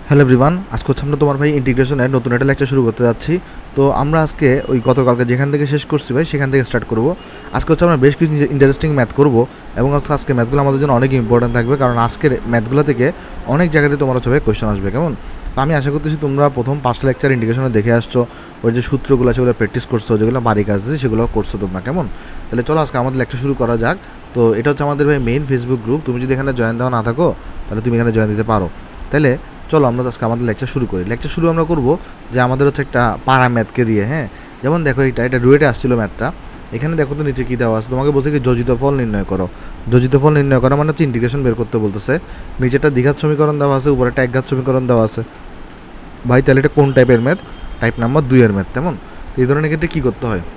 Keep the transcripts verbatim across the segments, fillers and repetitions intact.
Hello everyone, আজকে হচ্ছে আমরা তোমার ভাই ইন্টিগ্রেশনের নতুন একটা লেকচার শুরু করতে যাচ্ছি। তো আমরা আজকে ওই গতকালকে যেখান থেকে শেষ করছি ভাই সেখান থেকে স্টার্ট করব। আজকে হচ্ছে আমরা বেশ কিছু ইন্টারেস্টিং ম্যাথ করব এবং আজকে ম্যাথগুলো আমাদের জন্য অনেক ইম্পর্টেন্ট থাকবে, কারণ আজকের ম্যাথগুলো থেকে অনেক জায়গাতে তোমার হচ্ছে ভাই কোয়েশ্চেন আসবে। কেমন? তো আমি আশা করতেছি তোমরা প্রথম পাঁচটা লেকচার ইন্টিগ্রেশনে দেখে আসছো, ওই যে সূত্রগুলো সেগুলো প্র্যাকটিস করছো, যেগুলো বাড়ি কাজ দিচ্ছে সেগুলো করছো তোমরা। কেমন? তাহলে চলো আজকে আমাদের লেকচার শুরু করা যাক। তো এটা হচ্ছে আমাদের ভাই মেইন ফেসবুক গ্রুপ। তুমি যদি এখানে জয়েন দেওয়া না থাকো তাহলে তুমি এখানে জয়েন দিতে পারো। তাহলে চলো আমরা আজকে আমাদের লেকচার শুরু করি। লেকচার শুরু আমরা করব যে আমাদের হচ্ছে একটা পাড়া ম্যাথকে দিয়ে। হ্যাঁ, যেমন দেখো এটা এটা রুয়েটে আসছিল ম্যাথটা। এখানে দেখো তো নিচে কী দেওয়া আছে, তোমাকে বলছে কি যোজিত ফল নির্ণয় করো। যোজিত ফল নির্ণয় করা মানে হচ্ছে ইন্টিগ্রেশন বের করতে বলতেছে। নিচেটা দ্বিঘাত সমীকরণ দেওয়া আছে, উপরে একটা একঘাত সমীকরণ দেওয়া আছে। ভাই তাহলে এটা কোন টাইপের ম্যাথ? টাইপ নাম্বার দুইয়ের ম্যাথ। তেমন এই ধরনের ক্ষেত্রে কী করতে হয়?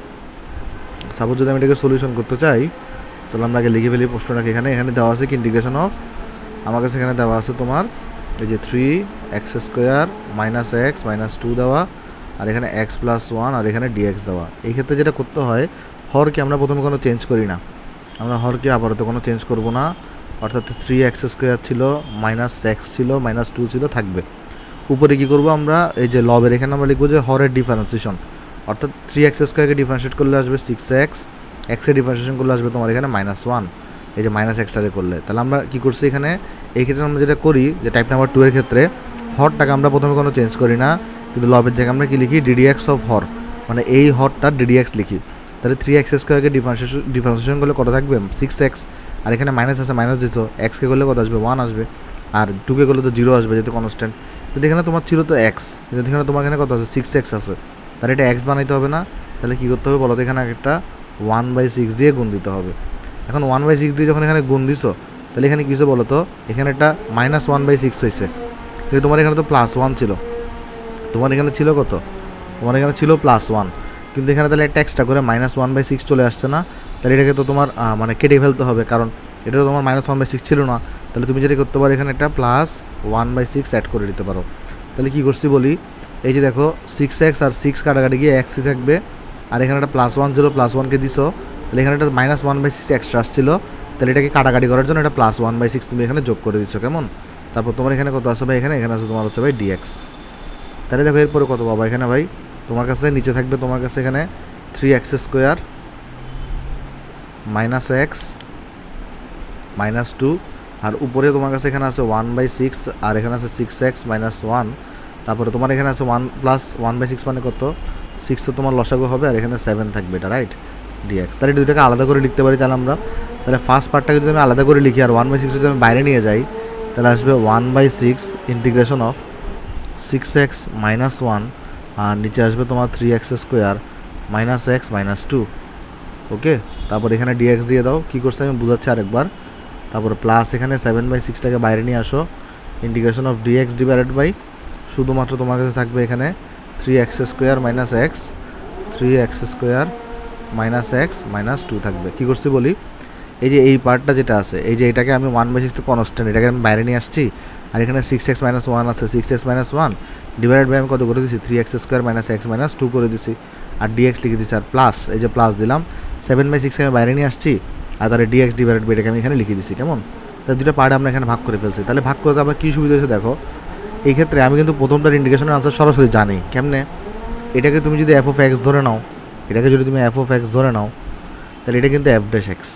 সাপোজ যদি আমি এটাকে সলিউশন করতে চাই তাহলে আমরা আগে লিখে ফেলি প্রশ্নটাকে। এখানে এখানে দেওয়া আছে কি ইন্টিগ্রেশন অফ, আমার কাছে এখানে দেওয়া আছে তোমার এই যে three x square minus x minus two দেওয়া, আর এখানে এক্স প্লাস ওয়ান, আর এখানে ডিএক্স দেওয়া। এই ক্ষেত্রে যেটা করতে হয়, হরকে আমরা প্রথমে কোনো চেঞ্জ করি না, আমরা হরকে আপাতত কোনো চেঞ্জ করব না। অর্থাৎ থ্রি এক্স স্কোয়ার ছিল, মাইনাস এক্স ছিল, মাইনাস টু ছিল, থাকবে। উপরে কী করবো আমরা, এই যে লবের এখানে আমরা লিখবো যে হরের ডিফারেন্সিয়েশন। অর্থাৎ থ্রি এক্স স্কোয়ারকে ডিফারেন্সিয়েট করলে আসবে সিক্স এক্স, এক্সের ডিফারেন্সিয়েশন করলে আসবে তোমার এখানে মাইনাস ওয়ান, এই যে মাইনাস এক্সটারে করলে। তাহলে আমরা কী করছি এখানে, এই ক্ষেত্রে আমরা যেটা করি যে টাইপ নাম্বার টু এর ক্ষেত্রে হরটাকে আমরা প্রথমে কোনো চেঞ্জ করি না, কিন্তু লবের জায়গায় আমরা কী লিখি, ডিডিএক্স অফ হর, মানে এই হরটা ডিডিএক্স লিখি। তাহলে থ্রি এক্স স্কোয়ারকে ডিফারেন্সিয়েশন ডিফারেন্সিয়েশন করলে কত থাকবে, সিক্স এক্স, আর এখানে মাইনাস আছে মাইনাস দিত, এক্সকে করলে কত আসবে, ওয়ান আসবে, আর টুকে করলে তো জিরো আসবে যেহেতু কনস্ট্যান্ট। কিন্তু এখানে তোমার ছিল তো এক্স, কিন্তু এখানে তোমার এখানে কত আছে, সিক্স এক্স আছে। তাহলে এটা এক্স বানাইতে হবে না, তাহলে কী করতে হবে বলো তো, এখানে একটা ওয়ান বাই সিক্স দিয়ে গুণ দিতে হবে। এখন ওয়ান বাই সিক্স দিয়ে যখন এখানে গুণ দিছো তাহলে এখানে কী হচ্ছে বলো তো, এখানে একটা মাইনাস ওয়ান বাই সিক্স হয়েছে, কিন্তু তোমার এখানে তো প্লাস ওয়ান ছিল। তোমার এখানে ছিল কত, তোমার এখানে ছিল প্লাস ওয়ান, কিন্তু এখানে তাহলে একটা এক্সট্রা করে মাইনাস ওয়ান বাই সিক্স চলে আসছে না। তাহলে এটাকে তো তোমার মানে কেটে ফেলতে হবে, কারণ এটা তো তোমার মাইনাস ওয়ান বাই সিক্স ছিল না। তাহলে তুমি যেটা করতে পারো, এখানে একটা plus one by six add করে দিতে পারো। তাহলে কী করছি বলি, এই যে দেখো সিক্স এক্স আর সিক্স কাটাকাটি গিয়ে এক্সই থাকবে, আর এখানে একটা প্লাস ওয়ান ছিল, প্লাস ওয়ানকে দিছো, তাহলে এখানে একটা minus one by six extra আসছিলো। তাহলে এটাকে কাটাকাটি করার জন্য এটা প্লাস ওয়ান বাই সিক্স তুমি এখানে যোগ করে দিচ্ছ। কেমন? তারপর তোমার এখানে কত আসবে, এখানে এখানে আছে তোমার হচ্ছে ভাই ডিএক্স। তাহলে দেখো এরপরে কত পাবা, এখানে ভাই তোমার কাছে নিচে থাকবে তোমার কাছে এখানে three x square minus x minus two, আর উপরে তোমার কাছে এখানে আছে ওয়ান বাই সিক্স, আর এখানে আছে সিক্স এক্স মাইনাস ওয়ান। তারপরে তোমার এখানে আছে one plus one by six মানে কত, সিক্স তো তোমার লসাগু হবে, আর এখানে সেভেন থাকবে, এটা রাইট, ডিএক্স। তাহলে এটা দুটাকে আলাদা করে লিখতে পারি তাহলে আমরা। তাহলে ফার্স্ট পার্টটাকে যদি আমি আলাদা করে লিখি আর ওয়ান বাই সিক্স যদি আমি বাইরে নিয়ে যাই, তাহলে আসবে one by six integration of six x minus one, আর নিচে আসবে তোমার three x square minus x minus two. Okay, তারপর এখানে ডিএক্স দিয়ে দাও। কী করছে আমি বুঝাচ্ছি আরেকবার। তারপর প্লাস এখানে সেভেন বাই সিক্সটাকে বাইরে নিয়ে আসো, integration of dx divided by শুধুমাত্র তোমার কাছে থাকবে এখানে three x square minus x three x square minus x minus two থাকবে। কী করছি বলি, এই যে এই পার্টটা যেটা আছে, এই যে এটাকে আমি ওয়ান বাই সিক্স তো কনস্ট্যান্ট, এটাকে আমি বাইরে নিয়ে আসছি, আর এখানে সিক্স এক্স মাইনাস ওয়ান আছে, six x minus one divided by আমি কত করে দিচ্ছি, three x square minus x minus two করে দিচ্ছি, আর ডিএক্স লিখে দিচ্ছি, আর প্লাস এই যে প্লাস দিলাম, সেভেন বাই সিক্সকে আমি বাইরে নিয়ে আসছি, আর তাহলে ডিএক্স ডিভাইডেড বাই এটাকে আমি এখানে লিখে দিচ্ছি। কেমন? তাহলে দুটো পার্ট আমরা এখানে ভাগ করে ফেলছি। তাহলে ভাগ করতে আমার কী সুবিধা হয়েছে দেখো, এই ক্ষেত্রে আমি কিন্তু প্রথমটার ইন্টিগ্রেশনের আনসার সরাসরি জানি। কেমনে? এটাকে তুমি যদি এফ অফ এক্স ধরে নাও, এটাকে যদি তুমি এফ অফ এক্স ধরে নাও, তাহলে এটা কিন্তু এফ ড্যাশ এক্স।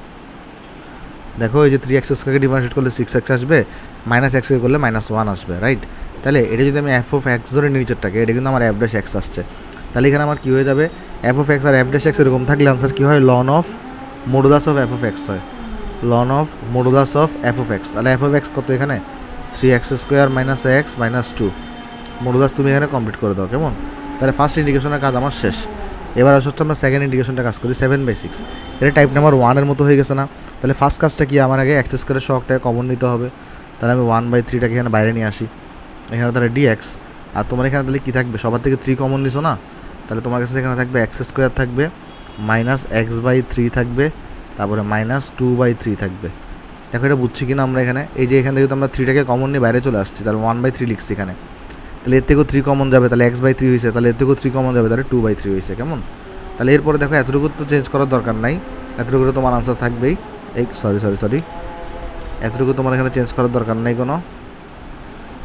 দেখো এই যে থ্রি এক্স স্কোয়ারকে ডিফারেন্সিয়েট করলে সিক্স এক্স আসবে, মাইনাস এক্সকে করলে মাইনাস ওয়ান আসবে, রাইট? তাহলে এটা যদি আমি এফ অফ এক্স ধরে নিচেরটাকে, এটা কিন্তু আমার এফ ড্যাশ এক্স আসছে। তাহলে এখানে আমার কী হয়ে যাবে, এফ অফ এক্স আর এফ ড্যাশ এক্স এরকম থাকলে আনসার কী হয়, ln of modulus of f of x হয়, ln of modulus of f of x. তাহলে এফ অফ এক্স কত, এখানে three x square minus x minus two, modulus তুমি এখানে কমপ্লিট করে দাও। কেমন? তাহলে ফার্স্ট ইন্ডিকেশনের কাজ আমার শেষ। এবার হচ্ছে আমরা সেকেন্ড ইন্ডিকেশনটা কাজ করি, সেভেন বাই সিক্স। এটা টাইপ নাম্বার ওয়ানের মতো হয়ে গেছে না? তাহলে ফার্স্ট কাজটা কি, আমার আগে এক্স স্কোয়ারের শখটাকে কমন নিতে হবে। তাহলে আমি ওয়ান বাই থ্রিটাকে এখানে বাইরে নিয়ে আসি, এখানে তাহলে ডিএক্স, আর তোমার এখানে তাহলে কী থাকবে, সবার থেকে থ্রি কমন নিছো না, তাহলে তোমার কাছে এখানে থাকবে এক্স স্কোয়ার থাকবে, মাইনাস এক্স বাই থ্রি থাকবে, তারপরে মাইনাস টু বাই থ্রি থাকবে। দেখো এটা বুঝছি কিনা আমরা এখানে, এই যে এখান থেকে তো আমরা থ্রিটাকে কমন নিয়ে বাইরে চলে আসছি, তাহলে ওয়ান বাই থ্রি লিখছি এখানে। তাহলে এর থেকেও থ্রি কমন যাবে, তাহলে এক্স বাই থ্রি হয়েছে, তাহলে এর থেকেও থ্রি কমন যাবে, তাহলে টু বাই থ্রি হয়েছে। কেমন? তাহলে এরপরে দেখো এতটুকু তো চেঞ্জ করার দরকার নাই, এতটুকু তোমার আনসার থাকবেই। এই সরি সরি সরি এতটুকু তোমার এখানে চেঞ্জ করার দরকার নেই কোনো,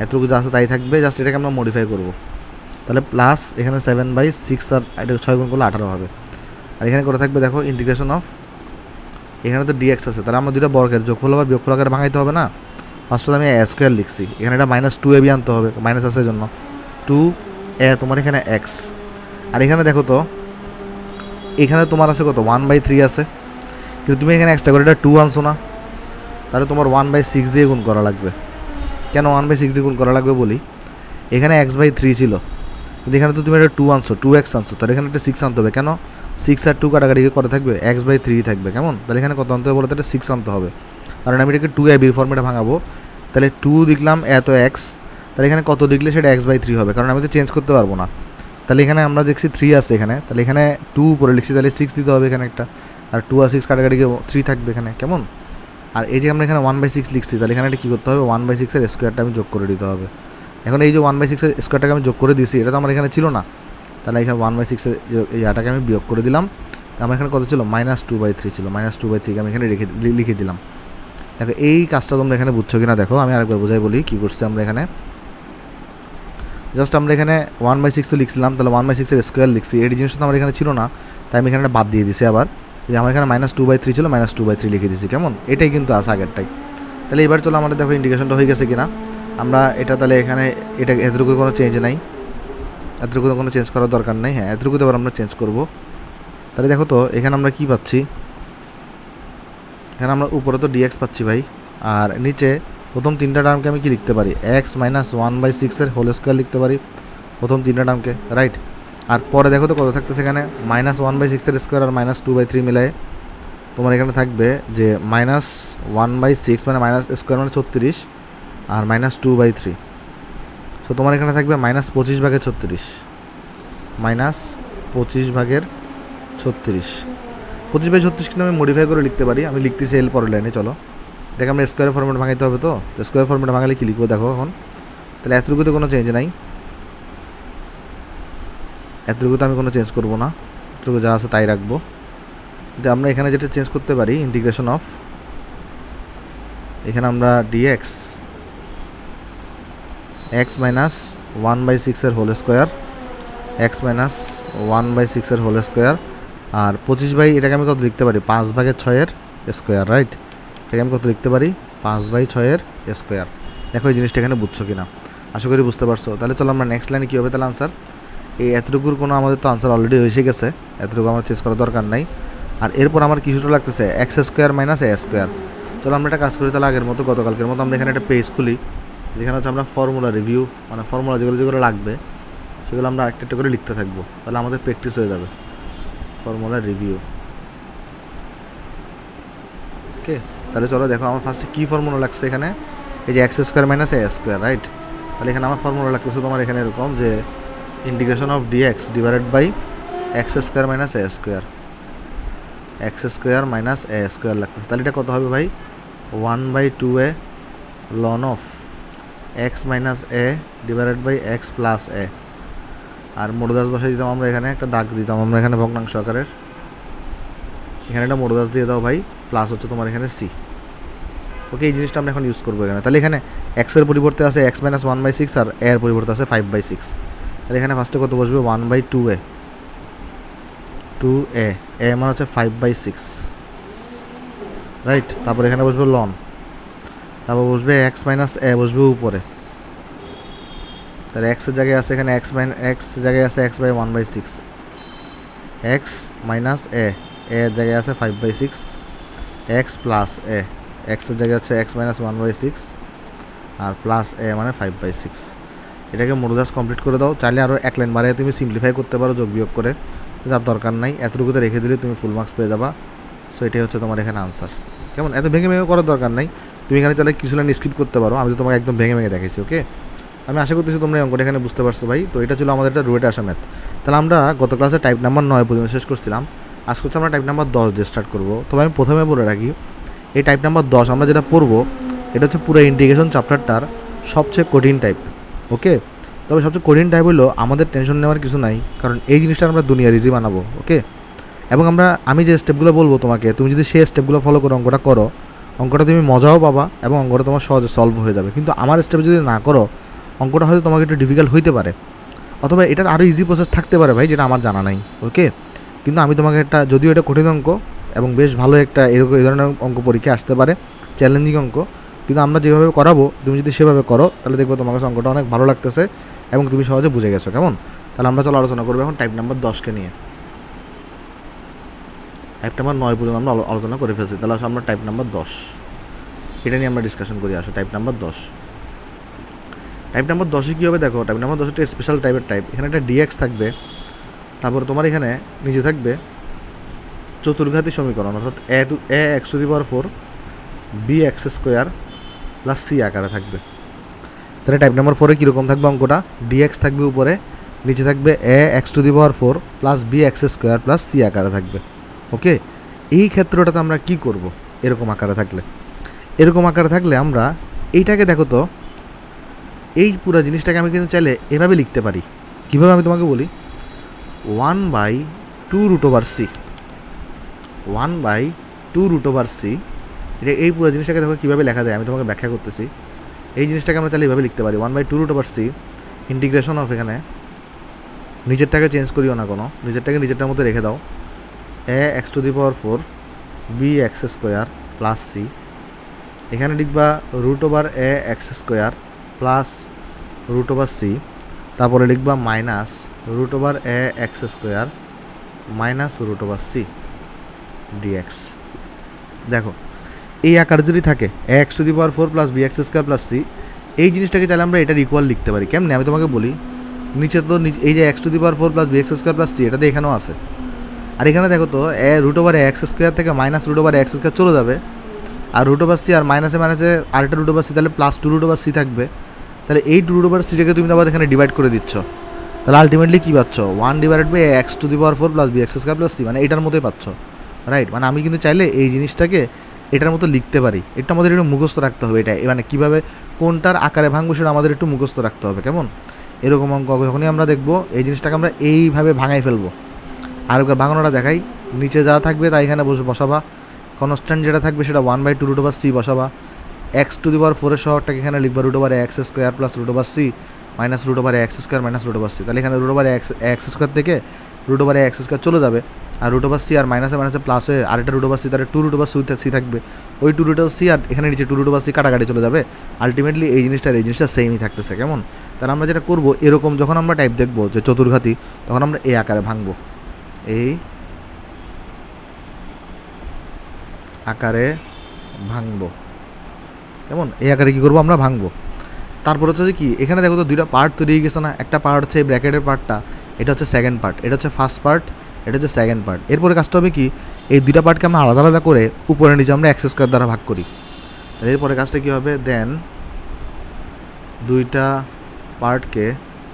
এতটুকু যা আছে তাই থাকবে, জাস্ট এটাকে আমরা মডিফাই করব। তাহলে প্লাস এখানে সেভেন বাই সিক্স আর এটা ছয় গুণ করলে আঠারো হবে। আর এখানে করে থাকবে দেখো ইন্টিগ্রেশন অফ, এখানে তো ডিএক্স আছে, তাহলে আমরা দুটো বর্গের যোগফল আবার বিয়োগফল আকারে ভাঙাইতে হবে না। ফার্স্টে আমি এ স্কোয়ার লিখছি, এখানে এটা মাইনাস টু এ বি আনতে হবে, মাইনাস আছে জন্য টু এ তোমার এখানে এক্স। আর এখানে দেখো তো এখানে তোমার আছে কত ওয়ান বাই থ্রি আছে, কিন্তু তুমি এখানে এক্সট্রা করে এটা টু আনছো না, তাহলে তোমার ওয়ান বাই সিক্স দিয়ে গুণ করা লাগবে। কেন ওয়ান বাই সিক্স দিয়ে গুণ করা লাগবে বলি, এখানে এক্স বাই থ্রি ছিল, কিন্তু এখানে তো তুমি এটা টু আনছো, টু এক্স আনছো, তাহলে এখানে একটা সিক্স আনতে হবে। কেন সিক্স আর টু কাটাকাটি করে থাকবে, এক্স বাই থ্রি থাকবে, কেমন? তাহলে এখানে কত আনতে হবে বলতে, এটা সিক্স আনতে হবে, কারণ আমি এটাকে টু এ বির ফর্মেটে ভাঙাবো। তাহলে টু লিখলাম এত এক্স, তাহলে এখানে কত লিখলে সেটা এক্স বাই থ্রি হবে, কারণ আমি তো চেঞ্জ করতে পারবো না। তাহলে এখানে আমরা দেখছি থ্রি আছে এখানে, তাহলে এখানে টু উপরে লিখছি, তাহলে সিক্স দিতে হবে এখানে একটা, আর টু আর সিক্স কাটাকাটি থ্রি থাকবে এখানে, কেমন? আর এই যে আমরা এখানে ওয়ান বাই সিক্স লিখছি, তাহলে এখানে কী করতে হবে, ওয়ান বাই সিক্সের স্কোয়ারটা আমি যোগ করে দিতে হবে। এখন এই যে ওয়ান বাই সিক্সের স্কোয়ারটাকে আমি যোগ করে দিয়েছি, এটা তো আমার এখানে ছিল না, তাহলে এখানে ওয়ান বাই সিক্সের এই আটাকে আমি বিয়োগ করে দিলাম। আমার এখানে কত ছিল, মাইনাস টু বাই থ্রি ছিল, মাইনাস টু বাই থ্রিকে আমি এখানে রেখে লিখে দিলাম। দেখো এই কাজটা তোমরা এখানে বুঝছো কিনা দেখো, আমি আরেকবার বোঝাই বলি কী করছি আমরা এখানে। জাস্ট আমরা এখানে ওয়ান বাই সিক্স তো লিখছিলাম, তাহলে ওয়ান বাই সিক্সের স্কোয়ার লিখছি, এই জিনিসটা তো আমার এখানে ছিল না, তাই আমি এখানে বাদ দিয়ে দিছি। আবার যে আমার এখানে মাইনাস টু বাই থ্রি ছিল, মাইনাস টু বাই থ্রি লিখে দিয়েছি, কেমন? এটাই কিন্তু আছে আগেরটাই। তাহলে এবার চলো আমাদের দেখো ইন্ডিকেশনটা হয়ে গেছে কিনা আমরা এটা, তাহলে এখানে এটা এতটুকু কোনো চেঞ্জ নাই, এতটুকু কোনো চেঞ্জ করার দরকার নেই। হ্যাঁ এতটুকুতে আবার আমরা চেঞ্জ করব। তাহলে দেখো তো এখানে আমরা কি পাচ্ছি, এখানে আমরা উপরে তো ডিএক্স পাচ্ছি ভাই, আর নিচে প্রথম তিনটা টার্মকে আমি কি লিখতে পারি, এক্স মাইনাস ওয়ান বাই সিক্সের হোল স্কোয়ার লিখতে পারি প্রথম তিনটা টার্মকে, রাইট? আর পরে দেখো তো কত থাকতেছে এখানে, মাইনাস ওয়ান বাই সিক্সের স্কোয়ার আর মাইনাস টু বাই থ্রি মিলায় তোমার এখানে থাকবে যে মাইনাস ওয়ান বাই সিক্স মানে মাইনাস স্কোয়ার মানে ছত্রিশ, আর minus two by three, so তোমার এখানে থাকবে মাইনাস পঁচিশ ভাগের ছত্রিশ, মাইনাস পঁচিশ ভাগের ছত্রিশ। পঁচিশ বাই ছত্রিশ কিন্তু আমি মডিফাই করে লিখতে পারি, আমি লিখতেছি এল পরের লাইনে। চলো এটাকে আমরা স্কোয়ার ফর্মেট ভাঙাইতে হবে, তো স্কোয়ার ফর্মেট ভাঙালে কি লিখবো দেখো এখন। তাহলে এতটুকুতে কোনো চেঞ্জ নাই, এতটুকুতে আমি কোনো চেঞ্জ করবো না, এতটুকু যা আছে তাই রাখবো। যে আমরা এখানে যেটা চেঞ্জ করতে পারি, ইন্টিগ্রেশন অফ, এখানে আমরা dx x minus one by সিক্সের whole square, x minus one by সিক্সের হোল স্কোয়ার, আর পঁচিশ বাই এটাকে আমি কত লিখতে পারি, পাঁচ ভাগের ছয়ের স্কোয়ার, রাইট? এটাকে আমি কত লিখতে পারি, পাঁচ বাই ছয়ের স্কোয়ার। দেখো এই জিনিসটা এখানে বুঝছো কিনা, আশা করি বুঝতে পারছো। তাহলে চলো আমরা নেক্সট লাইনে কী হবে তাহলে আনসার, এই এতটুকুর কোনো আমাদের তো আনসার অলরেডি এসে গেছে, এতটুকু আমার চেঞ্জ করার দরকার নাই। আর এরপর আমার কিছুটা লাগতেছে x square minus a square. চলো আমরা একটা কাজ করি, তাহলে আগের মতো গতকালকের মতো আমরা এখানে একটা পেজ খুলি, যেখানে হচ্ছে আমরা ফর্মুলা রিভিউ, মানে ফর্মুলা যেগুলো যেগুলো লাগবে সেগুলো আমরা একটা একটা করে লিখতে থাকবো, তাহলে আমাদের প্র্যাকটিস হয়ে যাবে। Formula review, okay. তাহলে চলো দেখো আমার ফার্স্টে কী ফর্মুলা লাগছে এখানে, এই যে x square minus a square, right? তাহলে এখানে আমার ফর্মুলা লাগতেছে তোমার এখানে এরকম যে integration of dx divided by x square minus a square, x square minus a square লাগতেছে। তাহলে এটা কত হবে ভাই, one by two a ln of x minus a divided by x plus a. আর মোডদাস বসাই দিতাম আমরা এখানে, একটা দাগ দিতাম আমরা এখানে ভগ্নাংশ আকারের, এখানে একটা মোডদাস দিয়ে দাও ভাই, প্লাস হচ্ছে তোমার এখানে সি, ওকে। এই জিনিসটা আমরা এখন ইউজ করবো এখানে। তাহলে এখানে এক্সের পরিবর্তে আছে x minus one by six, আর এর পরিবর্তে আছে ফাইভ বাই সিক্স। তাহলে এখানে ফার্স্টে কত বসবে, one by two a, two a a মানে হচ্ছে ফাইভ বাই সিক্স, রাইট? তারপর এখানে বসবে লন, তারপর বসবে এক্স মাইনাস এ বসবে উপরে, তাহলে এক্সের জায়গায় আছে এখানে এক্স মাইন এক্স জায়গায় আছে x by one by six, x minus a এর জায়গায় আছে five by six, x plus a এক্সের জায়গায় আছে x minus one by six, আর প্লাস এ মানে ফাইভ বাই সিক্স। এটাকে মডুলাস কমপ্লিট করে দাও, চাইলে আরও এক লাইন বাড়িয়ে তুমি সিম্পলিফাই করতে পারো যোগ বিয়োগ করে, কিন্তু আর দরকার নাই, এতটুকুতে রেখে দিলে তুমি ফুল মার্কস পেয়ে যাবা। সো এটাই হচ্ছে তোমার এখানে আনসার, কেমন? এত ভেঙে ভেঙে করার দরকার নাই, তুমি এখানে চাইলে কিছু লাইন স্কিপ করতে পারো, আমি তো তোমাকে একদম ভেঙে ভেঙে দেখেছি, ওকে। আমি আশা করতেছি তোমরা এই অঙ্কটা এখানে বুঝতে পারছো ভাই। তো এটা ছিল আমাদের একটা রুয়েটে আসা ম্যাথ। তাহলে আমরা গত ক্লাসে টাইপ নাম্বার নয় পর্যন্ত শেষ করছিলাম, আজকে হচ্ছে আমরা টাইপ নাম্বার দশ দিয়ে স্টার্ট করবো। তবে আমি প্রথমে বলে রাখি, এই টাইপ নাম্বার দশ আমরা যেটা পড়বো এটা হচ্ছে পুরো ইন্টিগ্রেশন চ্যাপ্টারটার সবচেয়ে কঠিন টাইপ, ওকে। তবে সবচেয়ে কঠিন টাইপ হলো আমাদের টেনশন নেওয়ার কিছু নাই, কারণ এই জিনিসটা আমরা দুনিয়ার ইজি বানাবো, ওকে। এবং আমরা আমি যে স্টেপগুলো বলবো তোমাকে, তুমি যদি সেই স্টেপগুলো ফলো করে অঙ্কটা করো, অঙ্কটা তুমি মজাও পাবা এবং অঙ্কটা তোমার সহজে সলভ হয়ে যাবে। কিন্তু আমার স্টেপে যদি না করো, অঙ্কটা হয়তো তোমাকে একটু ডিফিকাল্ট হইতে পারে, অথবা এটার আরও ইজি প্রসেস থাকতে পারে ভাই, যেটা আমার জানা নাই। ওকে, কিন্তু আমি তোমাকে একটা, যদিও এটা কঠিন অঙ্ক এবং বেশ ভালো একটা এরকম এই ধরনের অঙ্ক পরীক্ষা আসতে পারে, চ্যালেঞ্জিং অঙ্ক, কিন্তু আমরা যেভাবে করাবো তুমি যদি সেভাবে করো তাহলে দেখবো তোমার কাছে অঙ্কটা অনেক ভালো লাগতেছে এবং তুমি সহজে বুঝে গেছো। কেমন? তাহলে আমরা চলো আলোচনা করবো এখন টাইপ নাম্বার দশকে নিয়ে। টাইপ নাম্বার নয় পর্যন্ত আমরা আলোচনা করে ফেলছি, তাহলে আসলে আমরা টাইপ নাম্বার দশ এটা নিয়ে আমরা ডিসকাশন করি। আসো টাইপ নাম্বার দশ। টাইপ নাম্বার দশে কী হবে দেখো, টাইপ নাম্বার দশ একটা স্পেশাল টাইপের টাইপ। এখানে একটা ডিএক্স থাকবে, তারপর তোমার এখানে নিচে থাকবে চতুর্ঘাতী সমীকরণ, অর্থাৎ a two a x to the power four b x square plus c আকারে থাকবে। তাহলে টাইপ নাম্বার ফোরে কীরকম থাকবে অঙ্কটা? ডিএক্স থাকবে উপরে, নিচে থাকবে a x to the power four plus b x square plus c আকারে থাকবে। ওকে, এই ক্ষেত্রটাতে আমরা কি করব? এরকম আকারে থাকলে এরকম আকারে থাকলে আমরা এইটাকে দেখো তো, এই পুরো জিনিসটাকে আমি কিন্তু চাইলে এভাবে লিখতে পারি। কীভাবে আমি তোমাকে বলি, one by two root over c, one by two root over c. এটা এই পুরো জিনিসটাকে দেখো কীভাবে লেখা যায়, আমি তোমাকে ব্যাখ্যা করতেছি। এই জিনিসটাকে আমরা তাহলে এইভাবে লিখতে পারি, one by two root over c integration of, এখানে নিচেরটাকে চেঞ্জ করিও না কোনো, নিচেরটাকে নিচেরটার মধ্যে রেখে দাও, a x to the power four b x square plus c. এখানে লিখবা রুট ওভার এ x square plus root over c, তারপরে লিখবা মাইনাস রুট ওভার এ x square minus root over c dx. দেখো এই আকার যদি থাকে a x to the power four plus b x square plus c, এই জিনিসটাকে চাইলে আমরা এটার ইকুয়াল লিখতে পারি। কেমনে আমি তোমাকে বলি, নিচে তো এই যে x to the power four plus b x square plus c, এটাতে এখানেও আছে। আর এখানে দেখো তো a root over x square থেকে minus root over x square চলে যাবে, আর রুট ওভার সি আর মাইনাসে মাইনাসে আরেকটা রুট ওভার সি, তাহলে plus two root over c থাকবে। তাহলে এই টু রুট ওভার সিটাকে তুমি আবার এখানে ডিভাইড করে দিচ্ছ, তাহলে আলটিমেটলি কী পাচ্ছ, one divided by x to the power four plus b x square plus c, মানে এটার মতোই পাচ্ছ। রাইট, মানে আমি কিন্তু চাইলে এই জিনিসটাকে এটার মতো লিখতে পারি। এটা আমাদের একটু মুখস্থ রাখতে হবে, এটা মানে কীভাবে কোনটার আকারে ভাঙবো সেটা আমাদের একটু মুখস্থ রাখতে হবে। কেমন? এরকম অঙ্ক যখনই আমরা দেখবো এই জিনিসটাকে আমরা এইভাবে ভাঙাই ফেলবো। আর ভাঙানোটা দেখাই, নিচে যা থাকবে তাই এখানে বসাবা, কনস্ট্যান্ট যেটা থাকবে সেটা one by two root over c বসাবা, এক্স টু দি পাওয়ার ফোরের শহরটাকে এখানে লিখবা root over x square plus root over c minus root over x square minus root over c. তাহলে এখানে root over x x square থেকে root over x square চলে যাবে, আর রুট ওভার সি আর মাইনাসে মাইনাসে প্লাস হয়ে আরেকটা রুট ওভার সি, তাহলে টু রুট ওভার সি থাকবে। ওই টু রুট ওভার সি আর এখানে নিচে টু রুট ওভার সি কাটাকাটি চলে যাবে, আলটিমেটলি এই জিনিসটার এই জিনিসটা সেমই থাকতেছে। কেমন? তাহলে আমরা যেটা করবো, এরকম যখন আমরা টাইপ দেখবো যে চতুর্ঘাতী, তখন আমরা এই আকারে ভাঙবো, এই আকারে ভাঙবো। কেমন? এই আকারে কী করবো আমরা, ভাঙবো। তারপর হচ্ছে যে কি, এখানে দেখো তো দুইটা পার্ট তৈরি হয়ে গেছে না, একটা পার্ট হচ্ছে এই ব্র্যাকেটের পার্টটা, এটা হচ্ছে সেকেন্ড পার্ট, এটা হচ্ছে ফার্স্ট পার্ট, এটা হচ্ছে সেকেন্ড পার্ট। এরপরে কাজটা হবে কি, এই দুইটা পার্টকে আমরা আলাদা আলাদা করে উপরে নিচে আমরা এক্স স্কোয়ার দ্বারা ভাগ করি। তাহলে এরপরে কাজটা কী হবে, দেন দুইটা পার্টকে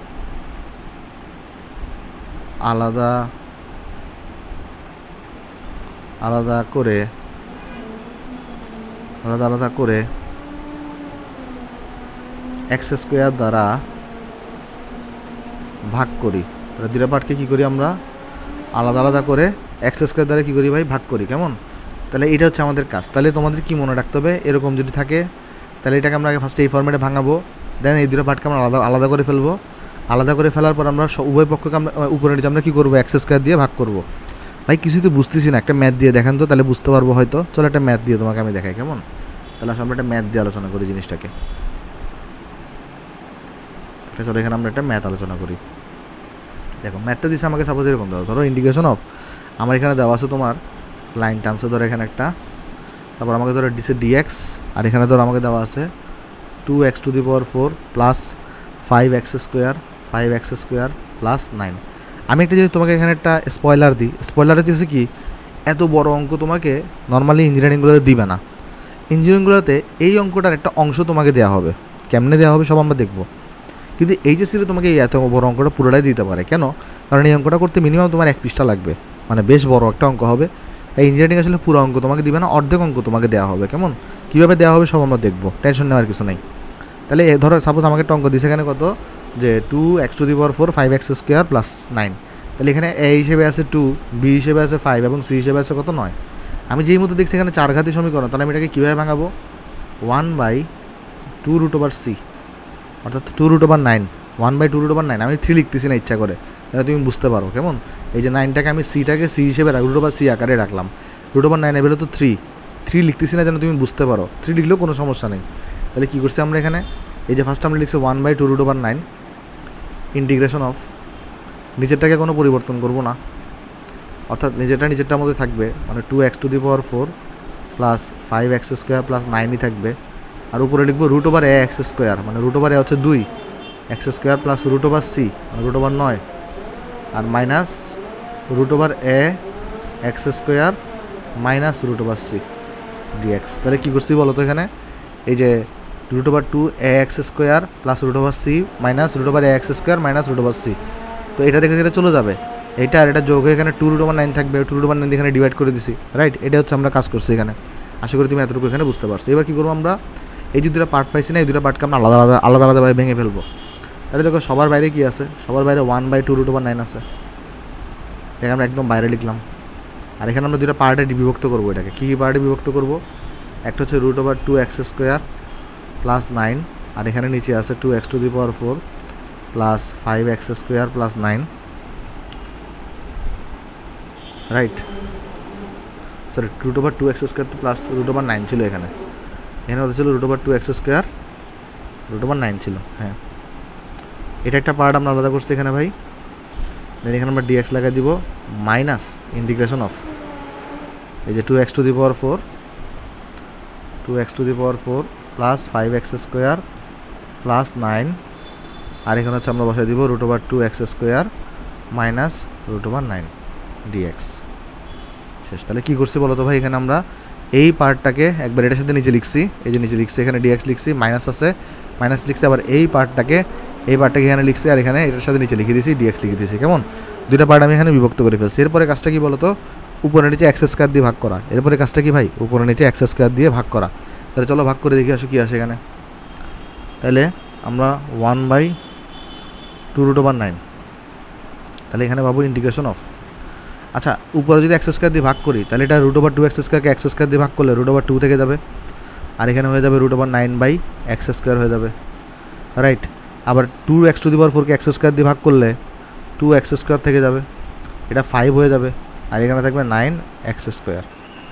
আলাদা আলাদা করে আলাদা আলাদা করে এক্স স্কোয়ার দ্বারা ভাগ করি। তাহলে দুইটা পার্টকে কী করি আমরা, আলাদা আলাদা করে এক্স স্কোয়ার দ্বারা কী করি ভাই, ভাগ করি। কেমন? তাহলে এটা হচ্ছে আমাদের কাজ। তাহলে তোমাদের কি মনে রাখতে হবে, এরকম যদি থাকে তাহলে এটাকে আমরা আগে ফার্স্টে এই ফর্মেটে ভাঙাবো, দেন এই দুটো পার্টকে আমরা আলাদা আলাদা করে ফেলবো। আলাদা করে ফেলার পর আমরা উভয় পক্ষকে আমরা উপরে নিচে আমরা কী করবো, এক্স স্কোয়ার দিয়ে ভাগ করবো। ভাই কিছুই তো বুঝতেছি না, একটা ম্যাথ দিয়ে দেখান তো, তাহলে বুঝতে পারবো হয়তো। চলো একটা ম্যাথ দিয়ে তোমাকে আমি দেখাই। কেমন? তাহলে আসলে আমরা একটা ম্যাথ দিয়ে আলোচনা করি জিনিসটাকে। চলো এখানে আমরা একটা ম্যাথ আলোচনা করি। দেখো ম্যাথটা দিচ্ছে আমাকে, সাপোজ এরকম দাও, ধরো ইন্টিগ্রেশন অফ, আমার এখানে দেওয়া আছে তোমার লাইন টানছে ধরো এখানে একটা, তারপর আমাকে ধরো দিচ্ছে ডিএক্স, আর এখানে ধরো আমাকে দেওয়া আছে two x to the power four plus five x square five x square plus nine. আমি একটা যদি তোমাকে এখানে একটা স্পয়লার দিই, স্পয়লারে দিয়েছে কি, এত বড় অঙ্ক তোমাকে নর্মালি ইঞ্জিনিয়ারিংগুলোতে দিবে না। ইঞ্জিনিয়ারিংগুলোতে এই অঙ্কটার একটা অংশ তোমাকে দেওয়া হবে, কেমনে দেওয়া হবে সব আমরা দেখবো। কিন্তু এইচএসসিতে তোমাকে এই এত বড় অঙ্কটা পুরোটাই দিতে পারে। কেন? কারণ এই অঙ্কটা করতে মিনিমাম তোমার এক পৃষ্ঠা লাগবে, মানে বেশ বড় একটা অঙ্ক হবে। এই ইঞ্জিনিয়ারিং আসলে পুরো অঙ্ক তোমাকে দিবে না, অর্ধেক অঙ্ক তোমাকে দেওয়া হবে। কেমন? কীভাবে দেওয়া হবে সব আমরা দেখবো, টেনশন নেওয়ার কিছু নেই। তাহলে ধরো সাপোজ আমাকে একটা অঙ্ক দিচ্ছে এখানে কত, যে two x to the power four five x square plus nine. তাহলে এখানে এ হিসেবে আছে টু, বি হিসেবে আছে ফাইভ এবং সি হিসেবে আছে কত, নয়। আমি যেই মতো দেখছি এখানে চার ঘাতি সমীকরণ, তাহলে আমি এটাকে কীভাবে ভাঙাবো, one by two root over c অর্থাৎ two root over nine, one by two root over nine. আমি থ্রি লিখতেছি না ইচ্ছা করে, তাহলে তুমি বুঝতে পারো কেমন। এই যে নাইনটাকে আমি সিটাকে সি হিসেবে রুট ওভার সি আকারে রাখলাম, রুট ওভার নাইন এবারে তো থ্রি থ্রি লিখতেছি না যেন তুমি বুঝতে পারো, থ্রি লিখলেও কোনো সমস্যা নেই। তাহলে কী করছি আমরা এখানে, এই যে ফার্স্ট আমরা লিখছি one by two root over nine integration of, নিচেরটাকে কোনো পরিবর্তন করবো না, অর্থাৎ নিজেরটা নিজেরটার মধ্যে থাকবে, মানে two x to the power four plus five x square plus নাইনই থাকবে। আর উপরে লিখবো রুট ওভার এ এক্স স্কোয়ার, মানে রুট ওভার এ হচ্ছে দুই, x square plus root over C মানে রুট ওভার নয়, আর মাইনাস রুট ওভার এ x square minus root over c dx. তাহলে কী করছি বলো তো এখানে, এই যে root over two a x square plus root over c minus root over A x square minus root over c, তো এটা দেখে যেটা চলে যাবে, এইটা আর এটা যোগ হয়ে এখানে টু রুট ওভার নাইন থাকবে, টু রুট ওভার নাইন এখানে ডিভাইড করে দিছি, রাইট। এটা হচ্ছে আমরা কাজ করছি এখানে, আশা করি তুমি এতটুকু এখানে বুঝতে পারছো। এবার কী করবো আমরা, এই যে দুটো পার্ট পাইছি না, এই দুটো পার্টকে আমরা আলাদা আলাদা আলাদা আলাদাভাবে ভেঙে ফেলবো। তাহলে দেখো সবার বাইরে কী আছে, সবার বাইরে one by two root over nine আছে, এখানে আমরা একদম বাইরে লিখলাম। আর এখানে আমরা দুটো পার্টে বিভক্ত করবো, এটাকে কী কী পার্টে বিভক্ত করবো, একটা হচ্ছে root over two x square plus nine, আর এখানে নিচে আছে two x to the power four plus five x square plus nine, right. Sorry, root over two x square plus root over nine ছিল এখানে, এখানে হতে ছিল root over two x square root over nine ছিল, হ্যাঁ। এটা একটা part আমরা আলাদা করছি এখানে ভাই। দেন এখানে আমরা ডিএক্স লাগাই দিব, মাইনাস ইন্টিগ্রেশন অফ এই যে two x to the power four two x to the power four plus five x square plus nine, আর এখানে হচ্ছে আমরা বসাই দিব root over two x square minus root over nine dx, শেষ। তাহলে কী করছি বলো তো ভাই, এখানে আমরা এই পার্টটাকে একবার এটার সাথে নিচে লিখছি, এই যে নিচে লিখছি এখানে ডিএক্স লিখছি, মাইনাস আছে মাইনাস লিখছি, আবার এই পার্টটাকে এই পার্টটাকে এখানে লিখছি, আর এখানে এটার সাথে নিচে লিখে দিয়েছি ডিএক্স লিখে দিয়েছি, কেমন। দুইটা পার্ট আমি এখানে বিভক্ত করে ফেলছি। এরপরে কাজটা কি বলো তো, উপরে নিচে এক্স স্কোয়ার দিয়ে ভাগ করা। এরপরে কাজটা কি ভাই, উপরে নিচে এক্স স্কোয়ার দিয়ে ভাগ করা। তাহলে চলো ভাগ করে দেখি আসো কী আসে এখানে। তাহলে আমরা one by two root over nine, তাহলে এখানে পাবো ইন্টিগ্রেশন অফ, আচ্ছা উপরে যদি এক্স স্কোয়ার দিয়ে ভাগ করি, তাহলে এটা রুট ওভার টু এক্স স্কোয়ারকে এক্স স্কোয়ার দিয়ে ভাগ করলে রুট ওভার টু থেকে যাবে, আর এখানে হয়ে যাবে root over nine by x square হয়ে যাবে, রাইট। আবার two x to the power ফোরকে এক্স স্কোয়ার দিয়ে ভাগ করলে টু এক্স স্কোয়ার থেকে যাবে, এটা ফাইভ হয়ে যাবে, আর এখানে থাকবে নাইন এক্স স্কোয়ার,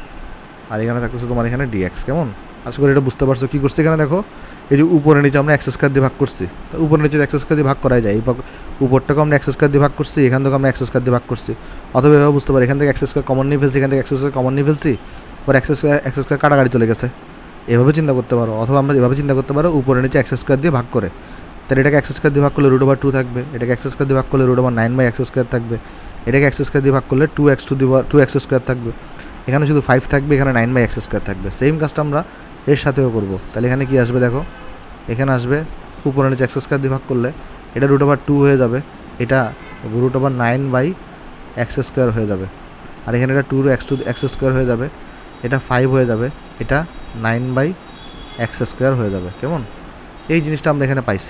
আর এখানে থাকতেছে তোমার এখানে ডিএক্স, কেমন। আশা করি এটা বুঝতে পারছো কী করছি এখানে। দেখো এই যে উপরে নিচে আমরা এক্স স্কোয়ার দিয়ে ভাগ করছি, তো উপরে নিচে এক্স স্কোয়ার দিয়ে ভাগ করাই যায়, এই উপরটাকে আমরা এক্স স্কোয়ার দিয়ে ভাগ করছি, এখান থেকে আমরা এক্স স্কোয়ার দিয়ে ভাগ করছি, অথবা এভাবে বুঝতে পারি এখান থেকে এক্স স্কোয়ার কমন নিয়ে ফেলছি, এখান থেকে এক্স স্কোয়ার কমন নিয়ে ফেলছি, পর এক্স স্কোয়ার এক্স স্কোয়ার কাটাকাটি চলে গেছে, এভাবে চিন্তা করতে পারো। অথবা আমরা এভাবে চিন্তা করতে পারো উপরে নিচে এক্স স্কোয়ার দিয়ে ভাগ করে, তাহলে এটাকে এক্স স্কোয়ার দিয়ে ভাগ করলে রুট ওভার টু থাকবে, এটাকে এক্স স্কোয়ার দিয়ে ভাগ করলে root over nine by x square থাকবে, এটাকে এক্স স্কোয়ার দিয়ে ভাগ করলে two x to the two x square থাকবে, এখানে শুধু ফাইভ থাকবে, এখানে নাইন বাই এক্স স্কোয়ার থাকবে। সেম কাজটা আমরা এর সাথেও করবো। তাহলে এখানে কি আসবে দেখো, এখানে আসবে উপরে নিচে এক্স স্কোয়ার দিয়ে ভাগ করলে এটা রুট ওভার টু হয়ে যাবে, এটা root over nine by x square হয়ে যাবে, আর এখানে এটা two x two x square হয়ে যাবে, এটা ফাইভ হয়ে যাবে, এটা নাইন বাই এক্স স্কোয়ার হয়ে যাবে, কেমন। এই জিনিসটা আমরা এখানে পাইছি,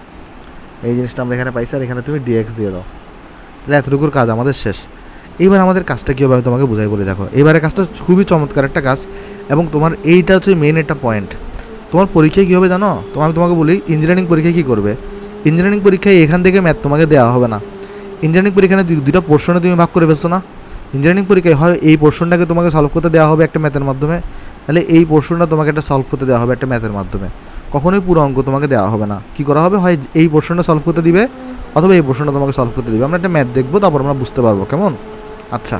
এই জিনিসটা আমরা এখানে পাইছি, আর এখানে তুমি ডিএক্স দিয়ে দাও। তাহলে এতটুকুর কাজ আমাদের শেষ। এইবার আমাদের কাজটা কী হবে আমি তোমাকে বুঝাই বলে দেখো। এবারে কাজটা খুবই চমৎকার একটা কাজ, এবং তোমার এইটা হচ্ছে মেইন একটা পয়েন্ট। তোমার পরীক্ষায় কী হবে জানো, তো আমি তোমাকে বলি ইঞ্জিনিয়ারিং পরীক্ষায় কী করবে, ইঞ্জিনিয়ারিং পরীক্ষায় এখান থেকে ম্যাথ তোমাকে দেওয়া হবে না। ইঞ্জিনিয়ারিং পরীক্ষায় দুইটা পোর্শনে তুমি ভাগ করে ফেলছো না, ইঞ্জিনিয়ারিং পরীক্ষায় হয় এই পোর্শনটাকে তোমাকে সলভ করতে দেওয়া হবে একটা ম্যাথের মাধ্যমে, তাহলে এই পোর্শনটা তোমাকে একটা সলভ করতে দেওয়া হবে একটা ম্যাথের মাধ্যমে, কখনোই পুরো অঙ্ক তোমাকে দেওয়া হবে না। কী করা হবে, হয় এই পোর্শনটা সলভ করতে দিবে, অথবা এই পোর্শনটা তোমাকে সলভ করতে দিবে। আমরা একটা ম্যাথ দেখবো, তারপর আমরা বুঝতে পারবো, কেমন। আচ্ছা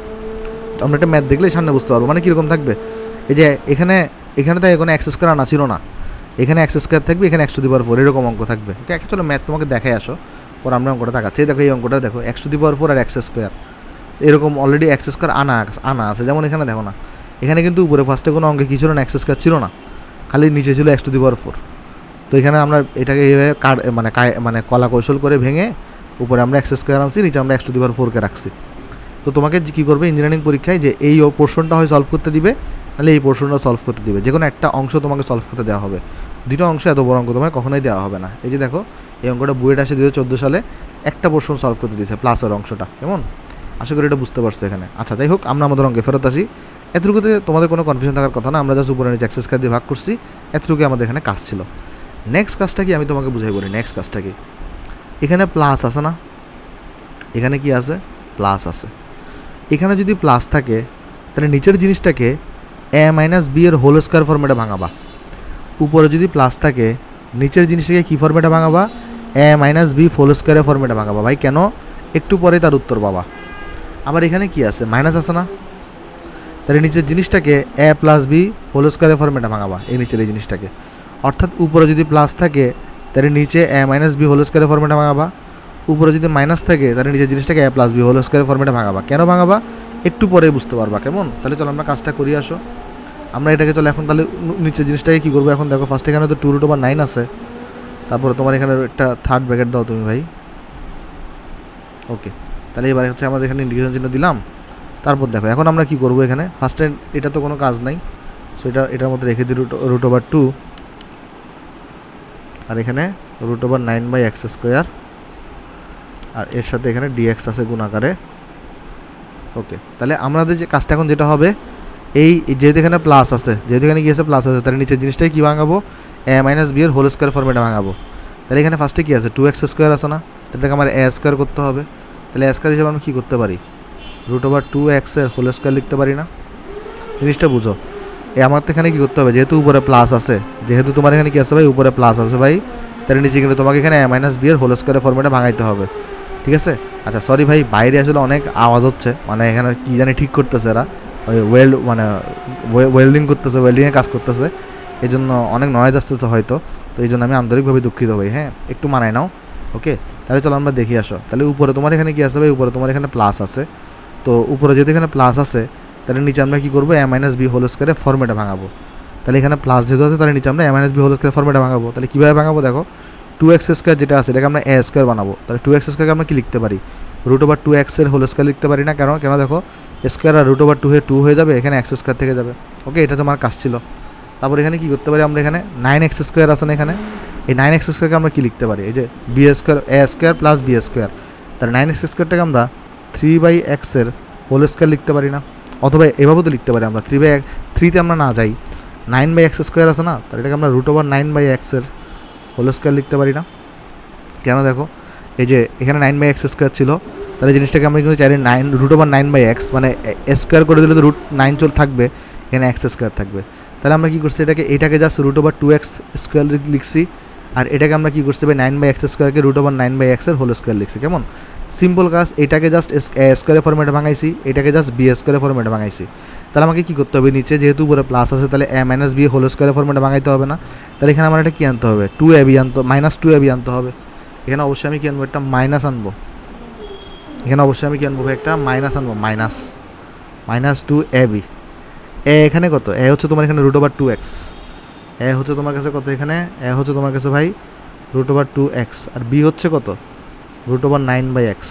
আমরা একটা ম্যাথ দেখলে সামনে বুঝতে পারবো, মানে কীরকম থাকবে, এই যে এখানে এখানে তো এখানে এক্স স্কোয়ার আনা ছিল না, এখানে এক্স স্কোয়ার থাকবে, এখানে x to the power four, এরকম অঙ্ক থাকবে। অ্যাকচুয়ালি ম্যাথ তোমাকে দেখাই আসো, পর আমরা অঙ্কটা দেখাচ্ছি। দেখো এই অঙ্কটা দেখো, x to the power four আর এক্স স্কোয়ার, এরকম অলরেডি এক্স স্কোয়ার আনা আনা আছে। যেমন এখানে দেখো না, এখানে কিন্তু উপরে ফার্স্টে কোনো অঙ্কে কী ছিল না, এক্স স্কোয়ার ছিল না, খালি নিচে ছিল x to the power four. তো এখানে আমরা এটাকে এইভাবে কাট মানে মানে কলা কৌশল করে ভেঙে উপরে আমরা এক্স স্কোয়ার আনছি, নিচে আমরা এক্স টু দি পাওয়ার ফোরকে রাখছি। তো তোমাকে কী করবে ইঞ্জিনিয়ারিং পরীক্ষায়, যে এই পোর্শনটা হয় সলভ করতে দিবে, তাহলে এই পোর্শনটা সলভ করতে দিবে, যে কোনো একটা অংশ তোমাকে সলভ করতে দেওয়া হবে। দুটো অংশ এত বড় অঙ্ক তোমাকে কখনোই দেওয়া হবে না। এই যে দেখো এই অঙ্কটা বুয়েট আসে দু হাজার চোদ্দো সালে, একটা পোর্শন সলভ করতে দিয়েছে প্লাসের অংশটা, কেমন। আশা করি এটা বুঝতে পারছো এখানে। আচ্ছা যাই হোক, আমরা আমাদের অঙ্কে ফেরত আসি। এতটুকুতে তোমাদের কোনো কনফিউশন থাকার কথা না, আমরা জাস্ট উপরে নিচে এক্স স্কোয়ার দিয়ে ভাগ করছি, এতটুকুই আমাদের এখানে কাজ ছিল। নেক্সট কাজটা কি আমি তোমাকে বুঝাই বলি। নেক্সট কাজটা কি, এখানে প্লাস আছে না, এখানে কি আছে প্লাস আছে। এখানে যদি প্লাস থাকে তাহলে নিচের জিনিসটাকে এ মাইনাস বি এর হোল স্কোয়ার ফর্মেটে ভাঙাবা। উপরে যদি প্লাস থাকে নিচের জিনিসটাকে কী ফর্মেটে ভাঙাবা, এ মাইনাস বি হোল স্কোয়ারের ফর্মেটে ভাঙাবা। ভাই কেন, একটু পরে তার উত্তর পাবা। আবার এখানে কি আছে, মাইনাস আছে না, তাহলে নিচের জিনিসটাকে এ প্লাস বি হোল স্কোয়ারের ফর্মেটে ভাঙাবা, এই নিচের এই জিনিসটাকে। অর্থাৎ উপরে যদি প্লাস থাকে তাহলে নিচে এ মাইনাস বি হোল স্কোয়ারের ফর্মেটে ভাঙাবা, উপরে যদি মাইনাস থাকে তাহলে নিচের জিনিসটাকে এ প্লাস বি হোল স্কোয়ারের ফর্মেটে ভাঙাবা। কেন ভাঙাবা একটু পরে বুঝতে পারবা, কেমন? তাহলে চলো আমরা কাজটা করি, আসো আমরা এটাকে চলো এখন তাহলে নিচের জিনিসটাকে কী করবো এখন দেখো। ফার্স্ট এখানে তো টু রুট ওভার নাইন আছে, তারপরে তোমার এখানে একটা থার্ড ব্র্যাকেট দাও তুমি ভাই। ওকে, তাহলে এবার হচ্ছে আমাদের এখানে ইন্ডিকেশন চিহ্ন দিলাম। তারপর দেখো এখন আমরা কি করব, এখানে ফার্স্টে এটা তো কোনো কাজ নাই, সো এটা এটার মধ্যে রেখে দিই রুট রুট ওভার টু, আর এখানে root over nine by x square, আর এর সাথে এখানে ডিএক্স আছে গুণাকারে। ওকে, তাহলে আমাদের যে কাজটা এখন যেটা হবে, এই যেহেতু এখানে প্লাস আছে, যেহেতু এখানে কি আছে প্লাস আছে, তাহলে নিচের জিনিসটাই কী ভাঙাবো, এ মাইনাস বি এর হোল স্কোয়ার ফর্মেটে ভাঙাবো। তাহলে এখানে ফার্স্টে কী আছে, টু এক্স স্কোয়ার আছে না, এটাকে আমার এ স্কোয়ার করতে হবে। তাহলে এ স্কোয়ার হিসেবে আমি কী করতে পারি, রুট ওভার টু এক্সের হোল স্কোয়ার লিখতে পারি না? জিনিসটা বুঝো, এ আমার তো এখানে কী করতে হবে, যেহেতু উপরে প্লাস আছে, যেহেতু তোমার এখানে কী আছে ভাই, উপরে প্লাস আছে ভাই, তাহলে নিচে কিন্তু তোমাকে এখানে এ মাইনাস বি এর হোল স্কোয়ারের ফর্মেটে ভাঙাইতে হবে, ঠিক আছে? আচ্ছা সরি ভাই, বাইরে আসলে অনেক আওয়াজ হচ্ছে, মানে এখানে কী জানি ঠিক করতেছে এরা, ওই ওয়েল্ড মানে ওয়েল্ডিং করতেছে, ওয়েল্ডিংয়ে কাজ করতেছে, এই জন্য অনেক নয়েজ আসতেছে হয়তো, তো এই জন্য আমি আন্তরিকভাবে দুঃখিত ভাই, হ্যাঁ একটু মানায় নাও। ওকে, তাহলে চলো আমরা দেখি, আসো। তাহলে উপরে তোমার এখানে কী আছে ভাই, উপরে তোমার এখানে প্লাস আছে, তো উপরে যেহেতু এখানে প্লাস আছে তাহলে নিচে আমরা কী করবো, এ মাইনাস বি হোল স্কোয়ারের ফর্মেটে ভাঙাবো। তাহলে এখানে প্লাস যেহেতু আছে তাহলে নিচে আমরা a minus b whole square ফর্মেটে ভাঙাবো। তাহলে কীভাবে ভাঙাবো দেখো, টু এক্স স্কোয়ার যেটা আছে এটাকে আমরা এ স্কোয়ার বানাবো। তাহলে টু এক্স স্কোয়ারকে আমরা কি লিখতে পারি, রুট ওভার টু এক্সের হোল স্কোয়ার লিখতে পারি না, কেন কেন দেখো স্কোয়ার আর রুট ওভার টু হয়ে টু হয়ে যাবে, এখানে এক্স স্কোয়ার থেকে যাবে। ওকে, এটা তোমার কাজ ছিল। তারপর এখানে কী করতে পারি আমরা, এখানে নাইন এক্স স্কোয়ার আছে না, এখানে এই নাইন এক্স স্কোয়ারকে আমরা কী লিখতে পারি, এই যে b square a square plus b square. তাহলে নাইন এক্স স্কোয়ারটাকে আমরা থ্রি বাই এক্সের হোল স্কোয়ার লিখতে পারি না, অথবা এভাবেও তো লিখতে পারি আমরা, থ্রি বাই থ্রিতে আমরা না যাই, নাইন বাই এক্স স্কোয়ার আছে না, তাহলে এটাকে আমরা রুট ওভার নাইন বাই এক্সের হোল স্কোয়ার লিখতে পারি না। কেন দেখো, এই যে এখানে নাইন বাই এক্স স্কোয়ার ছিল, তাহলে জিনিসটাকে আমরা কিন্তু চাই nine root over nine by x, মানে স্কোয়ার করে দিলে তো রুট নাইন চল থাকবে, এখানে এক্স স্কোয়ার থাকবে। তাহলে আমরা কী করছি, এটাকে এটাকে just root over two x square লিখছি, আর এটাকে আমরা কী করছি ভাই, নাইন বাই এক্স স্কোয়ারকে রুট ওভার নাইন বাই এক্সের হোল স্কোয়ার লিখছি। কেমন সিম্পল কাজ, এটাকে জাস্ট এ স্কোয়ারের ফর্মেটে ভাঙাইছি, এটাকে জাস্ট বি স্কোয়ারের ফর্মেটে ভাঙাইছি। তাহলে আমাকে কী করতে হবে, নিচে যেহেতু উপরে প্লাস আছে তাহলে এ মাইনাস বি হোল স্কোয়ারের ফর্মেটে ভাঙাইতে হবে না, তাহলে এখানে আমার এটা কী আনতে হবে, টু এ বি আনতে, মাইনাস টু এ বি আনতে হবে। এখানে অবশ্যই আমি কী আনবো, একটা মাইনাস আনবো, এখানে অবশ্যই আমি কী আনবো, একটা মাইনাস আনবো, minus minus two a b. A এখানে কত, এ হচ্ছে তোমার এখানে root over two x, a হচ্ছে তোমার কাছে কত, এখানে এ হচ্ছে তোমার কাছে ভাই রুট ওভার টু এক্স, আর বি হচ্ছে কত, root over nine by x.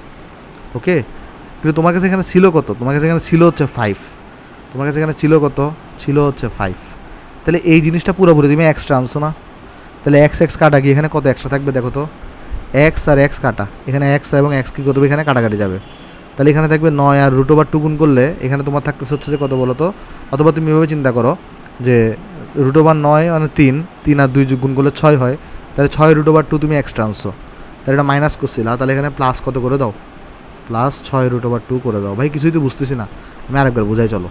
Okay, কিন্তু তোমার কাছে এখানে ছিল কত, তোমার কাছে এখানে ছিল হচ্ছে ফাইভ, তোমার কাছে এখানে ছিল কত, ছিল হচ্ছে ফাইভ। তাহলে এই জিনিসটা পুরোপুরি তুমি এক্সট্রা আনছো না, তাহলে এক্স এক্স কাটা কি, এখানে কত এক্সট্রা থাকবে দেখো তো, এক্স আর এক্স কাটা, এখানে এক্স এবং এক্স কী করবে, এখানে কাটাকাটি যাবে, তাহলে এখানে থাকবে নয়, আর রুট ওভার টু গুণ করলে এখানে তোমার থাকতেছে হচ্ছে যে কত বলো তো, অথবা তুমি এভাবে চিন্তা করো যে রুট ওভার নয় মানে তিন, তিন আর দুই গুণ করলে ছয় হয়, তাহলে ছয় রুট ওভার টু তুমি এক্সট্রা আনছো, তাহলে এটা মাইনাস করছিল, তাহলে এখানে প্লাস কত করে দাও, প্লাস ছয় রুট ওভার টু করে দাও। ভাই কিছুই তো বুঝতেছি না, আমি আরেকবার বুঝাই চলো।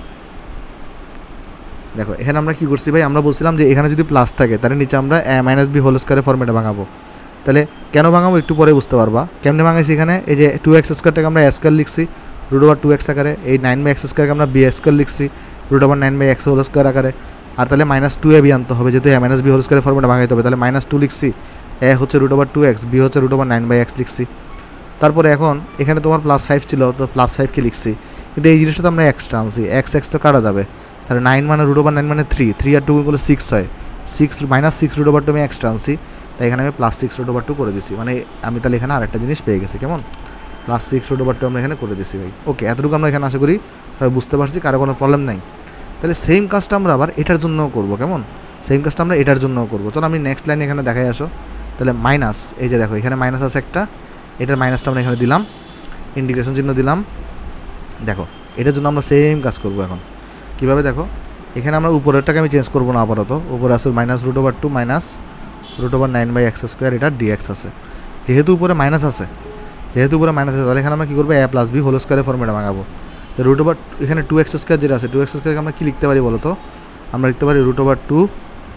দেখো এখানে আমরা কী করছি ভাই, আমরা বলছিলাম যে এখানে যদি প্লাস থাকে তাহলে নিচে আমরা এ মাইনাস বি হোল স্কোয়ারের ফর্মেটে ভাঙাবো। তাহলে কেন ভাঙাবো একটু পরে বুঝতে পারবা, কেমনে ভাঙাইছি, এখানে এই যে টু এক্স স্কোয়ারটাকে আমরা এ স্কোয়ার লিখছি রুট ওভার টু এক্স আকারে, এই নাইন বাই এক্স স্কোয়ারকে আমরা বি স্কোয়ার লিখছি root over nine by x whole square আকারে, আর তাহলে মাইনাস টু এ বি আনতে হবে, যেহেতু এ মাইনাস বি হোল স্কোয়ারের ফর্মেটে ভাঙাইতে হবে, তাহলে মাইনাস টু লিখছি, এ হচ্ছে root over two x, b হচ্ছে root over nine by x লিখছি। তারপরে এখন এখানে তোমার প্লাস ফাইভ ছিল, তো প্লাস ফাইভকে লিখছি, কিন্তু এই জিনিসটা তো আমরা এক্সট্রা আনছি, এক্স এক্স তো কাটা যাবে, তাহলে নাইন মানে রুট ওভার নাইন মানে থ্রি, থ্রি আর টু করলে সিক্স হয়, six minus six root over two আমি এক্সট্রা আনছি, তাই এখানে আমি plus six root over two করে দিচ্ছি, মানে আমি তাহলে এখানে আরেকটা জিনিস পেয়ে গেছি, কেমন plus six root over two আমরা এখানে করে দিচ্ছি ভাই। ওকে, এতটুকু আমরা এখানে আশা করি সবাই বুঝতে পারছি, কারো কোনো প্রবলেম নাই। তাহলে সেম কাজটা আমরা আবার এটার জন্যও করবো, কেমন সেম কাজটা আমরা এটার জন্যও করবো। চলো আমি নেক্সট লাইনে এখানে দেখাই আসো। তাহলে মাইনাস, এই যে দেখো এখানে মাইনাস আছে একটা, এটার মাইনাসটা আমরা এখানে দিলাম, ইন্ডিকেশন চিহ্ন দিলাম। দেখো এটার জন্য আমরা সেম কাজ করবো এখন, কীভাবে দেখো, এখানে আমরা উপরেরটাকে আমি চেঞ্জ করবো না আপাতত, উপরে আসলে minus root over two minus root over nine by x square এটা ডিএক্স আছে। যেহেতু উপরে মাইনাস আছে যেহেতু উপরে মাইনাস আছে তাহলে এখানে আমরা কী করবো, এ প্লাস বি হোল স্কোয়ারের ফর্মেটে ভাঙাবো। তো রুট ওভার এখানে টু এক্স স্কোয়ার যেটা আছে টু এক্স স্কোয়ারকে আমরা কী লিখতে পারি বলো তো, আমরা লিখতে পারি রুট ওভার টু,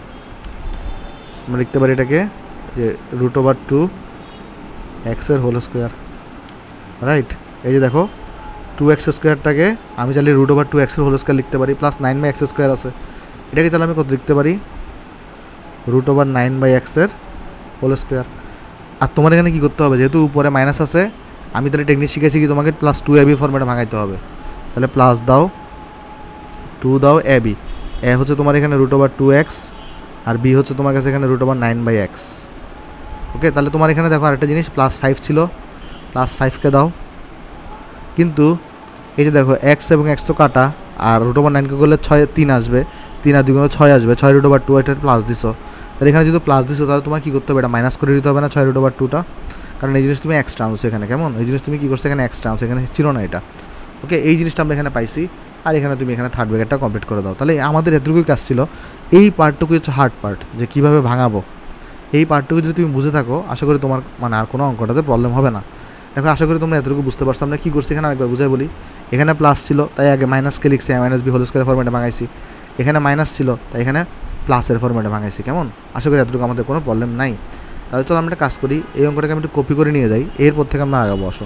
আমরা লিখতে পারি এটাকে যে রুট ওভার টু এক্সের হোল স্কোয়ার, রাইট। এই যে দেখো টু এক্স স্কোয়ারটাকে আমি চাইলে রুট ওভার টু এক্সের হোল স্কোয়ার লিখতে পারি, plus nine by x square আছে, এটাকে চাইলে আমি কত লিখতে পারি, রুট ওভার নাইন বাই এক্সের হোল স্কোয়ার। আর তোমার এখানে কী করতে হবে, যেহেতু উপরে মাইনাস আছে আমি তাহলে টেকনিক শিখেছি কি তোমাকে প্লাস টু এ বি ফর্মেটে ভাঙাইতে হবে। তাহলে প্লাস দাও টু দাও এ বি, এ হচ্ছে তোমার এখানে রুট ওভার টু এক্স আর বি হচ্ছে তোমার কাছে এখানে root over nine by x. Okay, তাহলে তোমার এখানে দেখো আরেকটা জিনিস, প্লাস ফাইভ ছিল, প্লাস ফাইভকে দাও, কিন্তু এই যে দেখো এক্স এবং এক্স তো কাটা, আর রুট ওভার নাইনকে করলে ছয় তিন আসবে, তিন আর দুগুণ ছয় আসবে, ছয় রুট ওভার টু এটা প্লাস দিছো। তাহলে এখানে যদি প্লাস দিছো তাহলে তোমার কী করতে হবে, এটা মাইনাস করে দিতে হবে না ছয় রুট ওভার টুটা, কারণ এই জিনিস তুমি এক্সট্রা আনছো এখানে, কেমন এই জিনিস তুমি কী করছো এখানে এক্সট্রা আনছো, এখানে ছিল না এটা। ওকে, এই জিনিসটা আমরা এখানে পাইছি, আর এখানে তুমি এখানে থার্ড ব্র্যাকেটটা কমপ্লিট করে দাও। তাহলে আমাদের এতটুকুই কাজ ছিল, এই পার্টটুকু হচ্ছে হার্ড পার্ট, যে কীভাবে ভাঙাবো। এই পার্টটুকু যদি তুমি বুঝে থাকো আশা করি তোমার মানে আর কোনো অঙ্কটাতে প্রবলেম হবে না। দেখো আশা করি তোমরা এতটুকু বুঝতে পারছো আমরা কী করছি। এখানে আরেকবার বুঝাই বলি, এখানে প্লাস ছিল তাই আগে মাইনাসকে লিখছি, মাইনাস বি হোল স্কোয়ার ফর্মেটে ভাঙাইছি, এখানে মাইনাস ছিল তাই এখানে প্লাসের ফর্মেটে ভাঙাইছি, কেমন আশা করি এতটুকু আমাদের কোনো প্রবলেম নাই। তাহলে চলো আমরা একটা কাজ করি, এই অঙ্কটাকে আমি একটু কপি করে নিয়ে যাই, এরপর থেকে আমরা আগাবো। আসো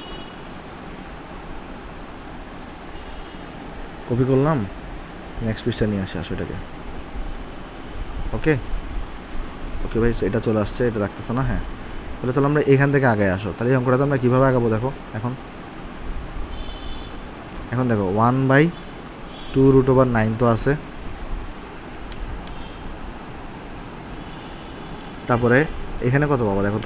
কপি করলাম, নেক্সট পৃষ্ঠা নিয়ে আসি, আসো এটাকে। ওকে ওকে ভাই, এটা চলে আসছে, এটা রাখতেছে না, হ্যাঁ। তাহলে চলো আমরা এখান থেকে আগে আসো। তাহলে এই অঙ্কটাতে আমরা কীভাবে আগাবো দেখো, এখন এখন দেখো one by two root over nine তো আছে, তারপরে এখানে কত পাবো দেখো তো,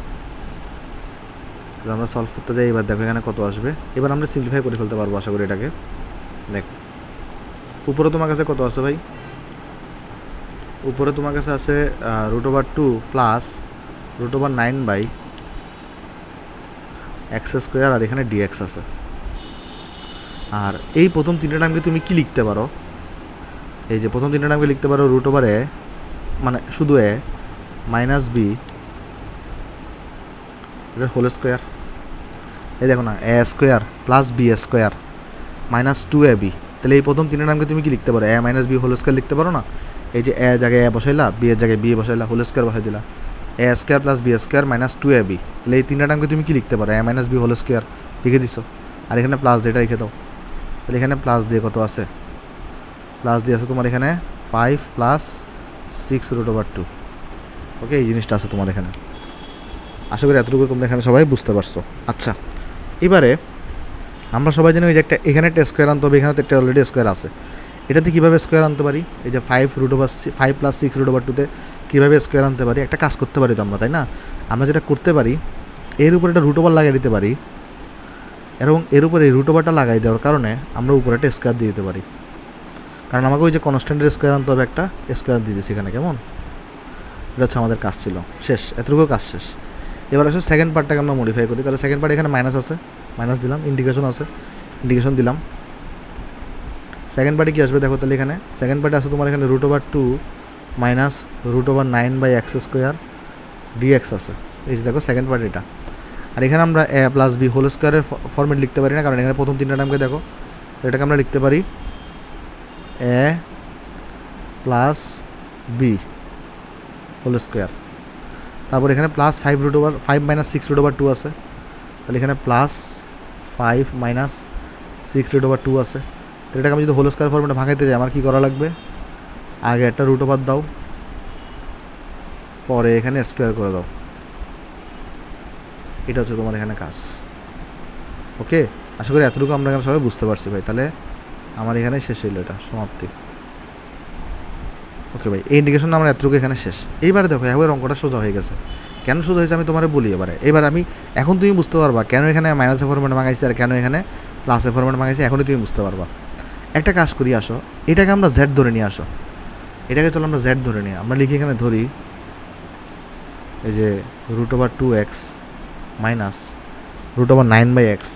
আমরা সলভ করতে যাই। এবার দেখো এখানে কত আসবে, এবার আমরা সিম্পলিফাই করে ফেলতে পারবো আশা করি এটাকে। দেখো উপরে তোমার কাছে কত আছে ভাই, উপরে তোমার কাছে আছে root over two plus root over nine by x square, আর এখানে ডিএক্স আছে। আর এই প্রথম তিনটে টার্মকে তুমি কি লিখতে পারো, এই যে প্রথম তিনটে টার্মকে লিখতে পারো রুট ওভার এ মানে শুধু এ মাইনাস বি এটার হোল স্কোয়ার। এই দেখো না, a square plus b square minus two a b. তাহলে এই প্রথম তিনটে নামকে তুমি কি লিখতে পারো, a minus b whole square লিখতে পারো না। এই যে এ জায়গায় এ বসাইলা, বি এর জায়গায় বি বসাইলা, হোল স্কোয়ার বসাই দিলা, a square plus b square minus two a b. তাহলে এই তিনটা নামকে তুমি কি লিখতে পারো, a minus b whole square লিখে দিছো, আর এখানে প্লাস দিয়ে এটা লিখে দাও। তাহলে এখানে প্লাস দিয়ে কত আছে, প্লাস দিয়ে আছে তোমার এখানে five plus six root over two. Okay, এই জিনিসটা আছে তোমার এখানে। আশা করি এতটুকু তোমরা এখানে সবাই বুঝতে পারছো। আচ্ছা, এবারে আমরা সবাই জানি ওই যে একটা এখানে একটা স্কোয়ার আনতে হবে, এখানে তো একটা অলরেডি স্কোয়ার আছে, এটাতে কীভাবে স্কোয়ার আনতে পারি, এই যে five root over five plus six root over টুতে কীভাবে স্কোয়ার আনতে পারি, একটা কাজ করতে পারি তো আমরা, তাই না। আমরা যেটা করতে পারি, এর উপরে একটা রুট ওভার লাগিয়ে দিতে পারি, এবং এর উপরে এই রুট ওভারটা লাগাই দেওয়ার কারণে আমরা উপরে একটা স্কোয়ার দিয়ে দিতে পারি, কারণ আমাকে ওই যে কনস্ট্যান্টের স্কোয়ার আনতে হবে, একটা স্কোয়ার দিয়ে দিচ্ছি এখানে, কেমন। এটা হচ্ছে আমাদের কাজ ছিল, শেষ, এতটুকু কাজ শেষ। এবার আসলে সেকেন্ড পার্টটাকে আমরা মডিফাই করি। তাহলে সেকেন্ড পার্ট এখানে মাইনাস আছে, মাইনাস দিলাম, ইন্ডিকেশন আছে, ইন্ডিকেশন দিলাম। সেকেন্ড পার্টে কী আসবে দেখো, তাহলে এখানে সেকেন্ড পার্টে আছে তোমার এখানে root over two minus root over nine by x square dx আছে। এই যে দেখো সেকেন্ড পার্ট এটা। আর এখানে আমরা এ প্লাস বি হোল স্কোয়ারের ফর্মেট লিখতে পারি না, কারণ এখানে প্রথম তিনটা নামকে দেখো, এটাকে আমরা লিখতে পারি a plus b whole square. তারপর এখানে plus five root over five minus six root over two আছে, তাহলে এখানে plus five minus six root over two আছে। তো এটাকে আমি যদি হোল স্কোয়ার ফর্মেটে ভাঙাইতে যাই আমার কী করা লাগবে, আগে একটা রুট ওভার দাও, পরে এখানে স্কোয়ার করে দাও। এটা হচ্ছে তোমার এখানে কাজ। ওকে, আশা করি এতটুকু আমরা এখানে সবাই বুঝতে পারছি ভাই। তাহলে আমার এখানে শেষ হইল, এটা সমাপ্তি। ওকে ভাই, এই ইন্ডিকেশন আমার এতটুকু এখানে শেষ। এইবারে দেখো এবার অঙ্কটা সোজা হয়ে গেছে। কেন সোজা হয়েছে আমি তোমার বলি এবারে। এবার আমি এখন তুমি বুঝতে পারবা কেন এখানে মাইনাসের ফর্মেট মাগাইছি আর কেন এখানে প্লাসের ফর্মেট মাগাইছি, এখনই তুমি বুঝতে পারবা। একটা কাজ করি, আসো এটাকে আমরা জেড ধরে নিয়ে আসো, এটাকে চলো আমরা জেড ধরে নিই। আমরা লিখি এখানে ধরি এই যে root over two x minus root over nine by x,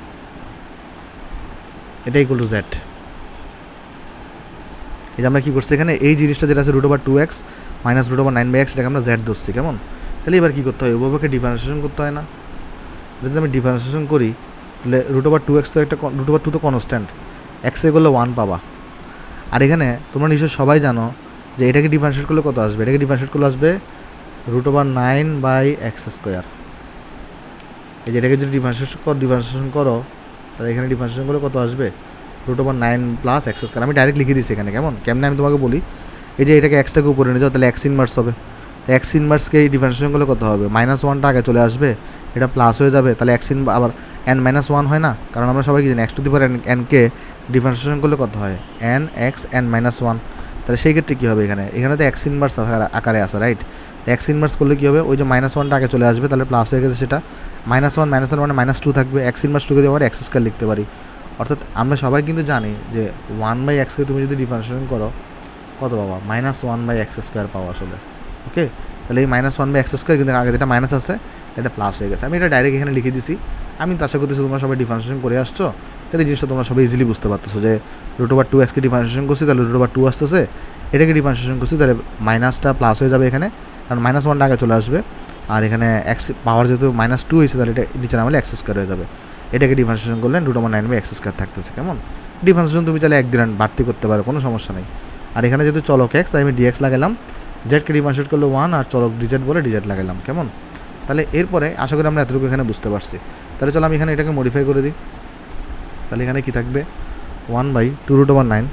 এটা ইকুয়াল টু জেড। এই যে আমরা কী করছি এখানে এই জিনিসটা যেটা আছে root over two x minus root over nine by x এটাকে আমরা জেড ধরছি, কেমন? তাহলে এবার কী করতে হয়, উভয়কে ডিফারেন্সিয়েশন করতে হয় না? যদি আমি ডিফারেন্সিয়েশন করি তাহলে রুট ওভার টু এক্স তো একটা রুট ওভার টু তো কনস্ট্যান্ট, এক্সে করলে ওয়ান পাবা। আর এখানে তোমরা নিশ্চয় সবাই জানো যে এটাকে ডিফারেন্সিয়েট করলে কত আসবে, এটাকে ডিফারেন্সিয়েট করলে আসবে root over nine by x square. এই যে এটাকে যদি ডিফারেন্সিয়েশন কর ডিফারেন্সিয়েশন করো তাহলে এখানে ডিফারেন্সিয়েশন করলে কত আসবে, root over nine plus x square. আমি ডাইরেক্ট লিখে দিচ্ছি এখানে, কেমন? কেমনে আমি তোমাকে বলি, এই যে এটাকে এক্সটাকে উপরে নিয়ে যাও তাহলে এক্স ইনভার্স হবে, তো এক্স ইনভার্সকে এই ডিফারেন্সিয়েশন করলে কত হবে, মাইনাস ওয়ানটা আগে চলে আসবে, এটা প্লাস হয়ে যাবে, তাহলে এক্স ইন আবার এন মাইনাস ওয়ান হয় না, কারণ আমরা সবাই কি জানি এক্স টু দি পাওয়ার এনকে ডিফারেন্সিয়েশন করলে কত হয়, n x n minus one. তাহলে সেই ক্ষেত্রে কী হবে, এখানে এখানে তো এক্স ইনভার্স আকারে আসে, রাইট? এক্স ইনভার্স করলে কী হবে, ওই যে মাইনাস ওয়ানটা আগে চলে আসবে, তাহলে প্লাস হয়ে গেছে, সেটা মাইনাস ওয়ান মাইনাস ওয়ান মানে মাইনাস টু থাকবে, এক্স ইনভার্স টুকে দিয়ে আমরা এক্স স্কোয়ার লিখতে পারি। অর্থাৎ আমরা সবাই কিন্তু জানি যে ওয়ান বাই এক্সকে তুমি যদি ডিফারেন্সিয়েশন করো কত পাবা, minus one by x square পাওয়া আসলে। ওকে, তাহলে এই minus one by x square কিন্তু আগে যেটা মাইনাস আছে এটা প্লাস হয়ে গেছে। আমি এটা ডাইরেক্ট এখানে লিখে দিছি। আমি তো আশা করতেছি তোমরা সবাই ডিফারেন্সিয়েশন করে আসছো, তাহলে এই জিনিসটা তোমরা সবাই ইজিলি বুঝতে পারতেছো যে রুট ওভার টু এক্সকে ডিফারেন্সিয়েশন করছি, তাহলে রুট ওভার টু আসতেছে, এটাকে ডিফারেন্সিয়েশন করছি, তাহলে মাইনাসটা প্লাস হয়ে যাবে এখানে, কারণ মাইনাস ওয়ানটা আগে চলে আসবে, আর এখানে এক্স পাওয়ার যেহেতু মাইনাস টু হয়েছে তাহলে এটা নিচে নামলে এক্স স্কোয়ার হয়ে যাবে, এটাকে ডিফারেন্সিয়েশন করলে root over nine by x square থাকতেছে, কেমন? ডিফারেন্সিয়েশন তুমি চাইলে এক দিন বাড়তি করতে পারো, কোনো সমস্যা নেই। আর এখানে যেহেতু চলক এক্স তাই আমি ডিএক্স লাগালাম, জেডকে ডিফারেন্সিয়েট করলে ওয়ান, আর চলক ডিজেড বলে ডিজেড লাগালাম, কেমন? তাহলে এরপরে আশা করি আমরা এতটুকু এখানে বুঝতে পারছি। তাহলে চলো আমি এখানে এটাকে মডিফাই করে দিই। তাহলে এখানে কি থাকবে, one by two root over nine.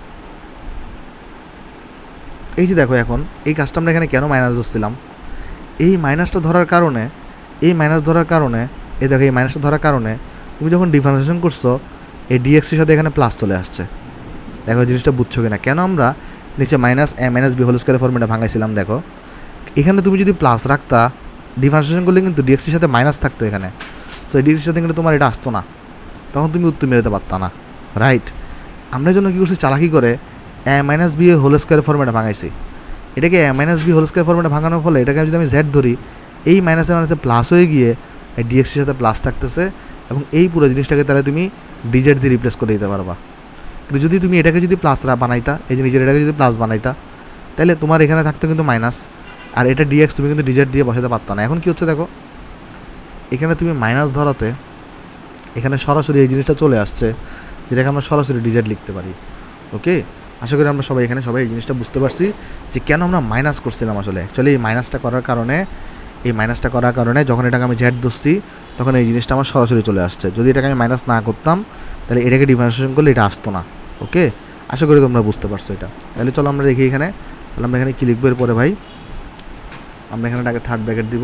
এই যে দেখো এখন এই কাজটা আমরা এখানে কেন মাইনাস ধরছিলাম, এই মাইনাসটা ধরার কারণে এই মাইনাস ধরার কারণে এই দেখো এই মাইনাসটা ধরার কারণে তুমি যখন ডিফারেন্সিয়েশন করছো এই ডিএক্সের সাথে এখানে প্লাস চলে আসছে। দেখো জিনিসটা বুঝছো কিনা, কেন আমরা নিচে minus a minus b whole square ফর্মেটে ভাঙাইছিলাম। দেখো এখানে তুমি যদি প্লাস রাখতা ডিফারেন্সিয়েশন করলে কিন্তু ডিএক্সের সাথে মাইনাস থাকতো এখানে, সো এই ডিএক্সের সাথে কিন্তু তোমার এটা আসতো না, তখন তুমি উত্তর মেরে দিতে পারতা না, রাইট? আমরা জন্য কী করছি, চালাকি করে a minus b whole square ফর্মেটে ভাঙাইছি। এটাকে a minus b whole square ফর্মেটে ভাঙানোর ফলে এটাকে যদি আমি জেড ধরি, এই মাইনাসে মাইনাসে প্লাস হয়ে গিয়ে এই ডিএক্সের সাথে প্লাস থাকতেছে, এবং এই পুরো জিনিসটাকে তাহলে তুমি ডিজেড দিয়ে রিপ্লেস করে দিতে পারবা। কিন্তু যদি তুমি এটাকে যদি প্লাস বানাইতা, এই যে নিজের এটাকে যদি প্লাস বানাইতা, তাহলে তোমার এখানে থাকতো কিন্তু মাইনাস, আর এটা ডিএক্স তুমি কিন্তু ডিজেড দিয়ে বসাতে পারতা না। এখন কি হচ্ছে দেখো, এখানে তুমি মাইনাস ধরাতে এখানে সরাসরি এই জিনিসটা চলে আসছে, যেটাকে আমরা সরাসরি ডিজেড লিখতে পারি। ওকে, আশা করি আমরা সবাই এখানে সবাই এই জিনিসটা বুঝতে পারছি যে কেন আমরা মাইনাস করছিলাম। আসলে অ্যাকচুয়ালি এই মাইনাসটা করার কারণে এই মাইনাসটা করার কারণে যখন এটাকে আমি জেড ধরছি তখন এই জিনিসটা আমার সরাসরি চলে আসছে। যদি এটাকে আমি মাইনাস না করতাম তাহলে এটাকে ডিফারেন্সিয়েশন করলে এটা আসতো না। ওকে, আশা করি তোমরা বুঝতে পারছো এটা। তাহলে চলো আমরা দেখি এখানে, তাহলে আমরা এখানে কি লিখবো এরপরে ভাই, আমরা এখানে এটাকে থার্ড ব্র্যাকেট দিব,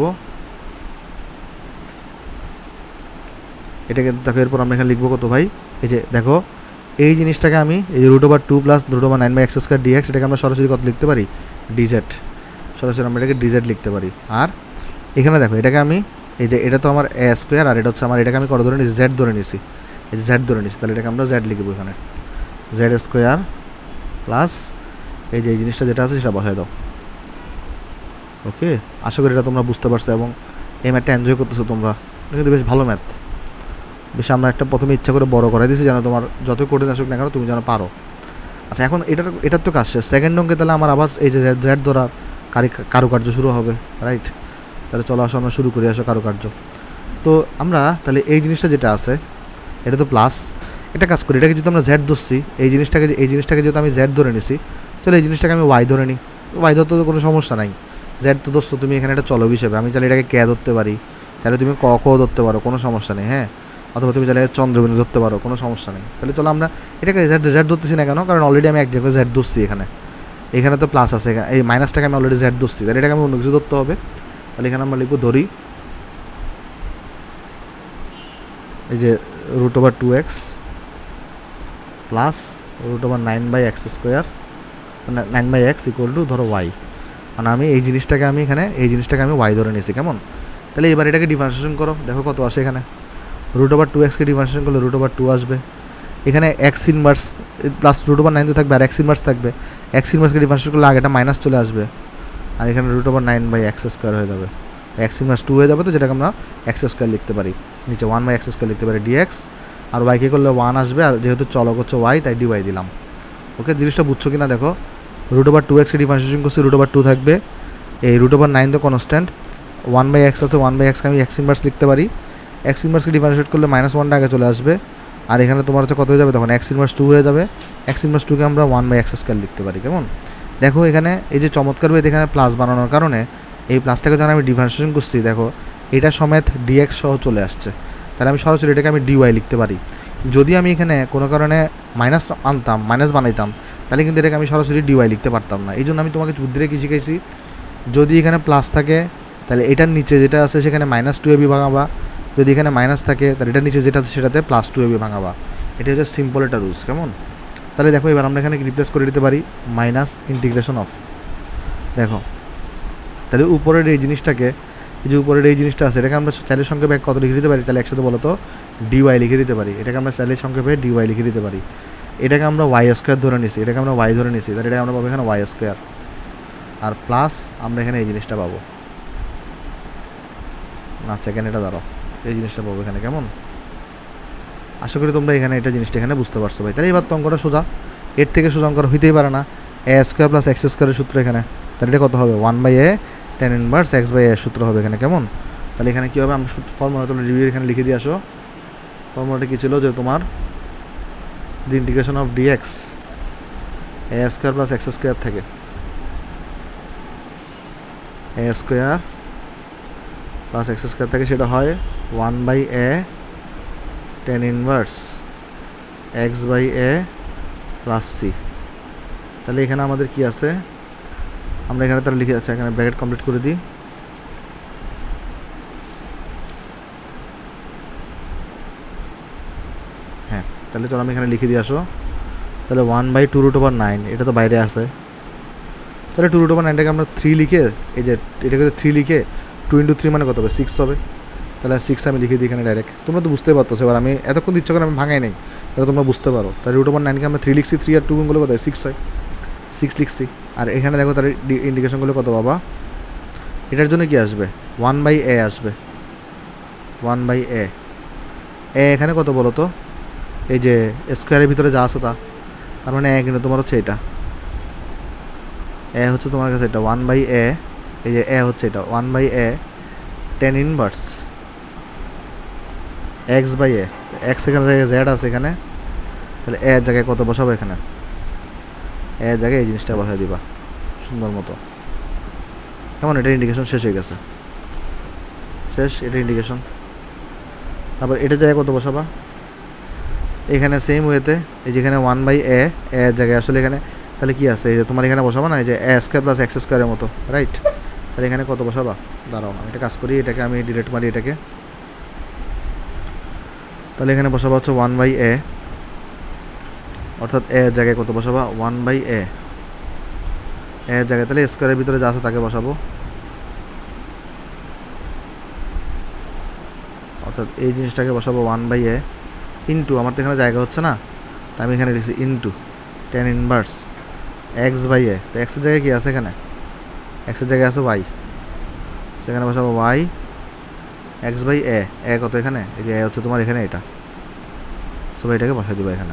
এটাকে দেখো। এরপর আমরা এখানে লিখবো কত ভাই, এই যে দেখো এই জিনিসটাকে আমি এই root over two plus root over nine by x square dx, এটাকে আমরা সরাসরি কত লিখতে পারি, ডিজেড, সরাসরি আমরা এটাকে ডিজেড লিখতে পারি। আর এখানে দেখো এটাকে আমি এই যে এটা তো আমার এ স্কোয়ার, আর এটা হচ্ছে আমার এটাকে আমি কত ধরে নিয়েছি, জেড ধরে নিয়েছি, এই যে জেড ধরে নিয়েছি, তাহলে এটাকে আমরা জেড লিখবো এখানে, জেড স্কোয়ার প্লাস এই যে এই জিনিসটা যেটা আছে সেটা বসায় দাও। ওকে, আশা করি এটা তোমরা বুঝতে পারছো এবং এই ম্যাথটা এনজয় করতেছো তোমরা, এটা কিন্তু বেশ ভালো ম্যাথ। বেশ আমরা একটা প্রথমে ইচ্ছা করে বড় করে দিয়েছি যেন তোমার যত কঠিন আসুক না কেন তুমি যেন পারো। আচ্ছা, এখন এটার এটার তো কাজ শেষ, সেকেন্ড অঙ্কে তাহলে আমার আবার এই যে জেড ধরার কারি কারুকার্য শুরু হবে, রাইট? তাহলে চলো আসো আমরা শুরু করি, আসো কারুকার্য। তো আমরা তাহলে এই জিনিসটা যেটা আছে এটা তো প্লাস, এটা কাজ করি, এটাকে যদি আমরা জেড ধরছি, এই জিনিসটাকে এই জিনিসটাকে যেহেতু আমি জেড ধরে নিছি, চলো এই জিনিসটাকে আমি ওয়াই ধরে নিই। ওয়াই ধরতে তো কোনো সমস্যা নাই, জেড তো ধরছো তুমি এখানে একটা চলক হিসেবে, আমি চাইলে এটাকে কে ধরতে পারি, চাইলে তুমি ক ক ধরতে পারো, কোনো সমস্যা নেই, হ্যাঁ, অথবা তুমি চাইলে চন্দ্রবিন্দু ধরতে পারো, কোনো সমস্যা নেই। তাহলে চলো আমরা এটাকে জেড জেড ধরতেছি না কেন, কারণ অলরেডি আমি এক জায়গায় জেড ধরছি, এখানে এখানে তো প্লাস আছে, এই মাইনাসটাকে আমি অলরেডি জেড ধরছি, তাহলে এটাকে আমি অন্য কিছু ধরতে হবে। তাহলে এখানে আমরা লিখবো ধরি এই যে root over two x plus root over nine by x square, মানে nine by x equal to ধরো ওয়াই, মানে আমি এই জিনিসটাকে আমি এখানে এই জিনিসটাকে আমি ওয়াই ধরে নিয়েছি, কেমন? তাহলে এবার এটাকে ডিফারেন্সিয়েশন করো, দেখো কত আসে এখানে, রুট ওভার টু এক্সকে ডিফারেন্সিয়েশন করলে রুট ওভার টু আসবে, এখানে x inverse plus root over nine তো থাকবে, আর এক্স ইনভার্স থাকবে, এক্স ইনভার্সকে ডিফারেন্সিয়েশন করলে আগে এটা মাইনাস চলে আসবে, আর এখানে root over nine by x square হয়ে যাবে, এক্স ইনভার্স টু হয়ে যাবে, তো যেটাকে আমরা এক্স স্কোয়ার লিখতে পারি, নিচে ওয়ান বাই এক্স স্কোয়ার লিখতে পারি ডিএক্স, আর ওয়াইকে করলে ওয়ান আসবে, আর যেহেতু চলক হচ্ছে ওয়াই তাই ডিওয়াই দিলাম। ওকে, জিনিসটা বুঝছো কিনা দেখো, রুট ওভার টু এক্সকে ডিফারেন্সিয়েশন করছি, রুট ওভার টু থাকবে, এই রুট ওভার নাইন তো কনস্ট্যান্ট, ওয়ান বাই এক্স আছে, ওয়ান বাই এক্সকে আমি এক্স ইনভার্স লিখতে পারি, এক্স ইনভার্সকে ডিফারেন্সিয়েট করলে মাইনাস ওয়ানটা আগে চলে আসবে, আর এখানে তোমার হচ্ছে কত হয়ে যাবে তখন এক্স ইনভার্স টু হয়ে যাবে, এক্স ইনভার্স টুকে আমরা ওয়ান বাই এক্স স্কোয়ার লিখতে পারি। কেমন দেখো এখানে এই যে চমৎকার ভাবে এখানে প্লাস বানানোর কারণে এই প্লাসটাকে যখন আমি ডিফারেন্সিয়েশন করছি দেখো এটা সমেত ডিএক্স সহ চলে আসছে, তাহলে আমি সরাসরি এটাকে আমি ডিওয়াই লিখতে পারি। যদি আমি এখানে কোনো কারণে মাইনাস আনতাম, মাইনাস বানাইতাম, তাহলে কিন্তু এটাকে আমি সরাসরি ডিওয়াই লিখতে পারতাম না। এই জন্য আমি তোমাকে বুদ্ধি রেখে শিখাইছি, যদি এখানে প্লাস থাকে তাহলে এটার নিচে যেটা আছে সেখানে মাইনাস টু এবি ভাঙাবা, যদি এখানে মাইনাস থাকে তাহলে এটার নিচে যেটা আছে সেটাতে প্লাস টু এবি ভাঙাবা। এটা হচ্ছে সিম্পল একটা রুলস। কেমন তাহলে দেখো এবার আমরা এখানে রিপ্লেস করে দিতে পারি মাইনাস ইন্টিগ্রেশন অফ, দেখো তাহলে উপরের এই জিনিসটাকে, এই যে উপরের এই জিনিসটা আছে এটাকে আমরা চাইলের সংখ্যা ব্যাগ কত লিখে দিতে পারি, তাহলে একসাথে বলো তো ডিওয়াই লিখে দিতে পারি, এটাকে আমরা চাইলের সংখ্যা পেয়ে ডিওয়াই লিখে দিতে পারি। এটাকে আমরা ওয়াই স্কোয়ার ধরে নিছি, এটাকে আমরা ওয়াই ধরে নিছি, তাহলে এটা আমরা পাবো এখানে ওয়াই স্কোয়ার, আর প্লাস আমরা এখানে এই জিনিসটা পাবো, না সেকেন্ড এটা দাঁড়াও, এই জিনিসটা পাবো এখানে। কেমন আশা করি তোমরা এখানে এটা জিনিসটা এখানে বুঝতে পারছো ভাই। তাহলে এবার তো অঙ্কটা সোজা, এর থেকে সোজা অঙ্ক হইতেই পারে না, এ স্কোয়ার প্লাস এক্স স্কোয়ারের সূত্র এখানে, তাহলে এটা কত হবে one by a tan inverse x by a সূত্র হবে এখানে। কেমন তাহলে এখানে কী হবে, আমরা ফর্মুলা তোমরা রিভিউ এখানে লিখে দিয়ে আসো। ফর্মুলাটা কী ছিল যে তোমার the integration of dx a square plus x square থেকে a square plus x square থেকে সেটা হয় one by a tan inverse x by a plus c. তাহলে এখানে আমাদের কি আছে, আমরা এখানে তাহলে লিখে যাচ্ছে, এখানে ব্র্যাকেট কমপ্লিট করে দিই, হ্যাঁ তাহলে চলো আমি এখানে লিখে দিয়ে আসো। তাহলে one by two root over nine, এটা তো বাইরে আছে, তাহলে টু রুট ওভার নাইনটাকে আমরা থ্রি লিখে, এই যে এটাকে থ্রি লিখে টু ইন্টু থ্রি মানে কত হবে সিক্স হবে, তাহলে সিক্স আমি লিখে দিই এখানে ডাইরেক্ট, তোমরা তো বুঝতে পারতো। এবার আমি এতক্ষণ ইচ্ছা করে আমি ভাঙাই নেই, তাহলে তোমরা বুঝতে পারো। তাহলে রুট ওভার নাইনকে আমরা থ্রি লিখছি, থ্রি আর টু গুণগুলো কত হয় সিক্স হয়, সিক্স লিখছি। আর এখানে দেখো তার ইন্ডিকেশনগুলো কত বাবা, এটার জন্য কি আসবে ওয়ান বাই এ আসবে, ওয়ান বাই এ এ এখানে কত বলো তো, এই যে স্কোয়ারের ভিতরে যা আছে তা, তার মানে এ কিন্তু তোমার হচ্ছে এটা, এ হচ্ছে তোমার কাছে এটা ওয়ান বাই এ, এই যে এ হচ্ছে এটা one by a tan inverse x by a, x এখানে জায়গায় জেড আছে এখানে, তাহলে এর জায়গায় কত বসাবো এখানে, এর জায়গায় এই জিনিসটা বসাই দিবা সুন্দর মতো। কেমন এটা ইন্ডিকেশন শেষ হয়ে গেছে, শেষ এটা ইন্ডিকেশন। তারপর এটার জায়গায় কত বসাবা, এখানে সেম ওয়েতে এই যেখানে ওয়ান বাই এ এর জায়গায় আসলে এখানে তাহলে কি আছে, এই যে তোমার এখানে বসাবা না, এই যে এ স্কোয়ার প্লাস এক্স স্কোয়ারের মতো, রাইট। তাহলে এখানে কত বসাবা, দাঁড়াও আমি এটা কাজ করি, এটাকে আমি ডিলিট মারি এটাকে, তাহলে এখানে বসাবা হচ্ছে ওয়ান বাই এ, অর্থাৎ এর জায়গায় কত বসাবা ওয়ান বাই এ এর জায়গায়, তাহলে স্কোয়ারের ভিতরে যা আছে তাকে বসাবো, অর্থাৎ এই জিনিসটাকে বসাবো ওয়ান বাই এ ইন্টু, আমার তো এখানে জায়গা হচ্ছে না তাই আমি এখানে লিখছি into tan inverse x by a, তো এক্সের জায়গায় কী আছে এখানে, এক্সের জায়গায় আছে ওয়াই, সেখানে বসাবো y x by a, a কত এখানে, এই যে এ হচ্ছে তোমার এখানে এটা, সবাই এটাকে বসাই দিবা এখানে।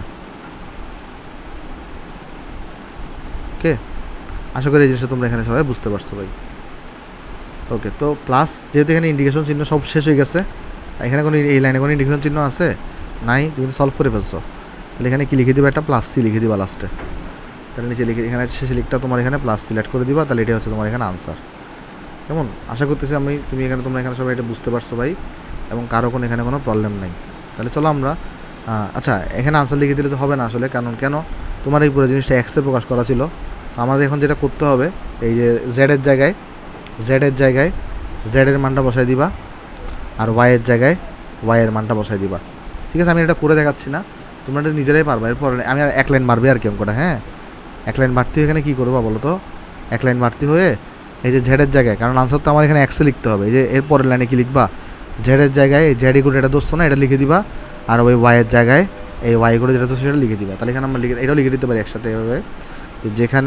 ওকে আশা করি এই জিনিসটা তোমরা এখানে সবাই বুঝতে পারছো ভাই। ওকে তো প্লাস যেহেতু এখানে ইন্ডিকেশন চিহ্ন সব শেষ হয়ে গেছে, এখানে কোনো এই লাইনে কোনো ইন্ডিকেশন চিহ্ন আছে নাই, তুমি তো সলভ করে ফেলছো, তাহলে এখানে কি লিখে দিবা, একটা প্লাস সি লিখে দিবা লাস্টে, তাহলে নিচে লিখে এখানে শেষে লিখটা তোমার এখানে প্লাস সিলেক্ট করে দিবা, তাহলে এটা হচ্ছে তোমার এখানে আনসার। কেমন আশা করতেছি আমি তুমি এখানে তোমরা এখানে সবাই এটা বুঝতে পারছো ভাই, এবং কারো কোনো এখানে কোনো প্রবলেম নেই। তাহলে চলো আমরা আচ্ছা এখানে আনসার লিখে দিলে তো হবে না আসলে, কারণ কেন তোমার এই পুরো জিনিসটা এক্সে প্রকাশ করা ছিল, তো আমাদের এখন যেটা করতে হবে এই যে জেডের জায়গায় জেডের জায়গায় জেডের মানটা বসাই দিবা, আর ওয়াইয়ের জায়গায় ওয়াইয়ের মানটা বসাই দিবা। ঠিক আছে আমি এটা করে দেখাচ্ছি না, তোমরা এটা নিজেরাই পারবা, এরপর আমি আর এক লাইন মারবে আর কি অঙ্কটা, হ্যাঁ এক লাইন মারতে এখানে কী করবা বলো তো, এক লাইন মারতে হয়ে এই যে জেডের জায়গায়, কারণ আনসার তো আমার এখানে এক্সে লিখতে হবে, এই যে এর পরের লাইনে কি লিখবা, জেডের জায়গায় জেড ইকুয়াল এটা দোস্ত না এটা লিখে দিবা, আর ওই ওয়াইয়ের জায়গায় এই ওয়াই ইকুয়াল যেটা দোস্ত সেটা লিখে দিবা। তাহলে এখানে আমরা লিখে এটাও লিখে দিতে পারি একসাথে এভাবে, যেখানে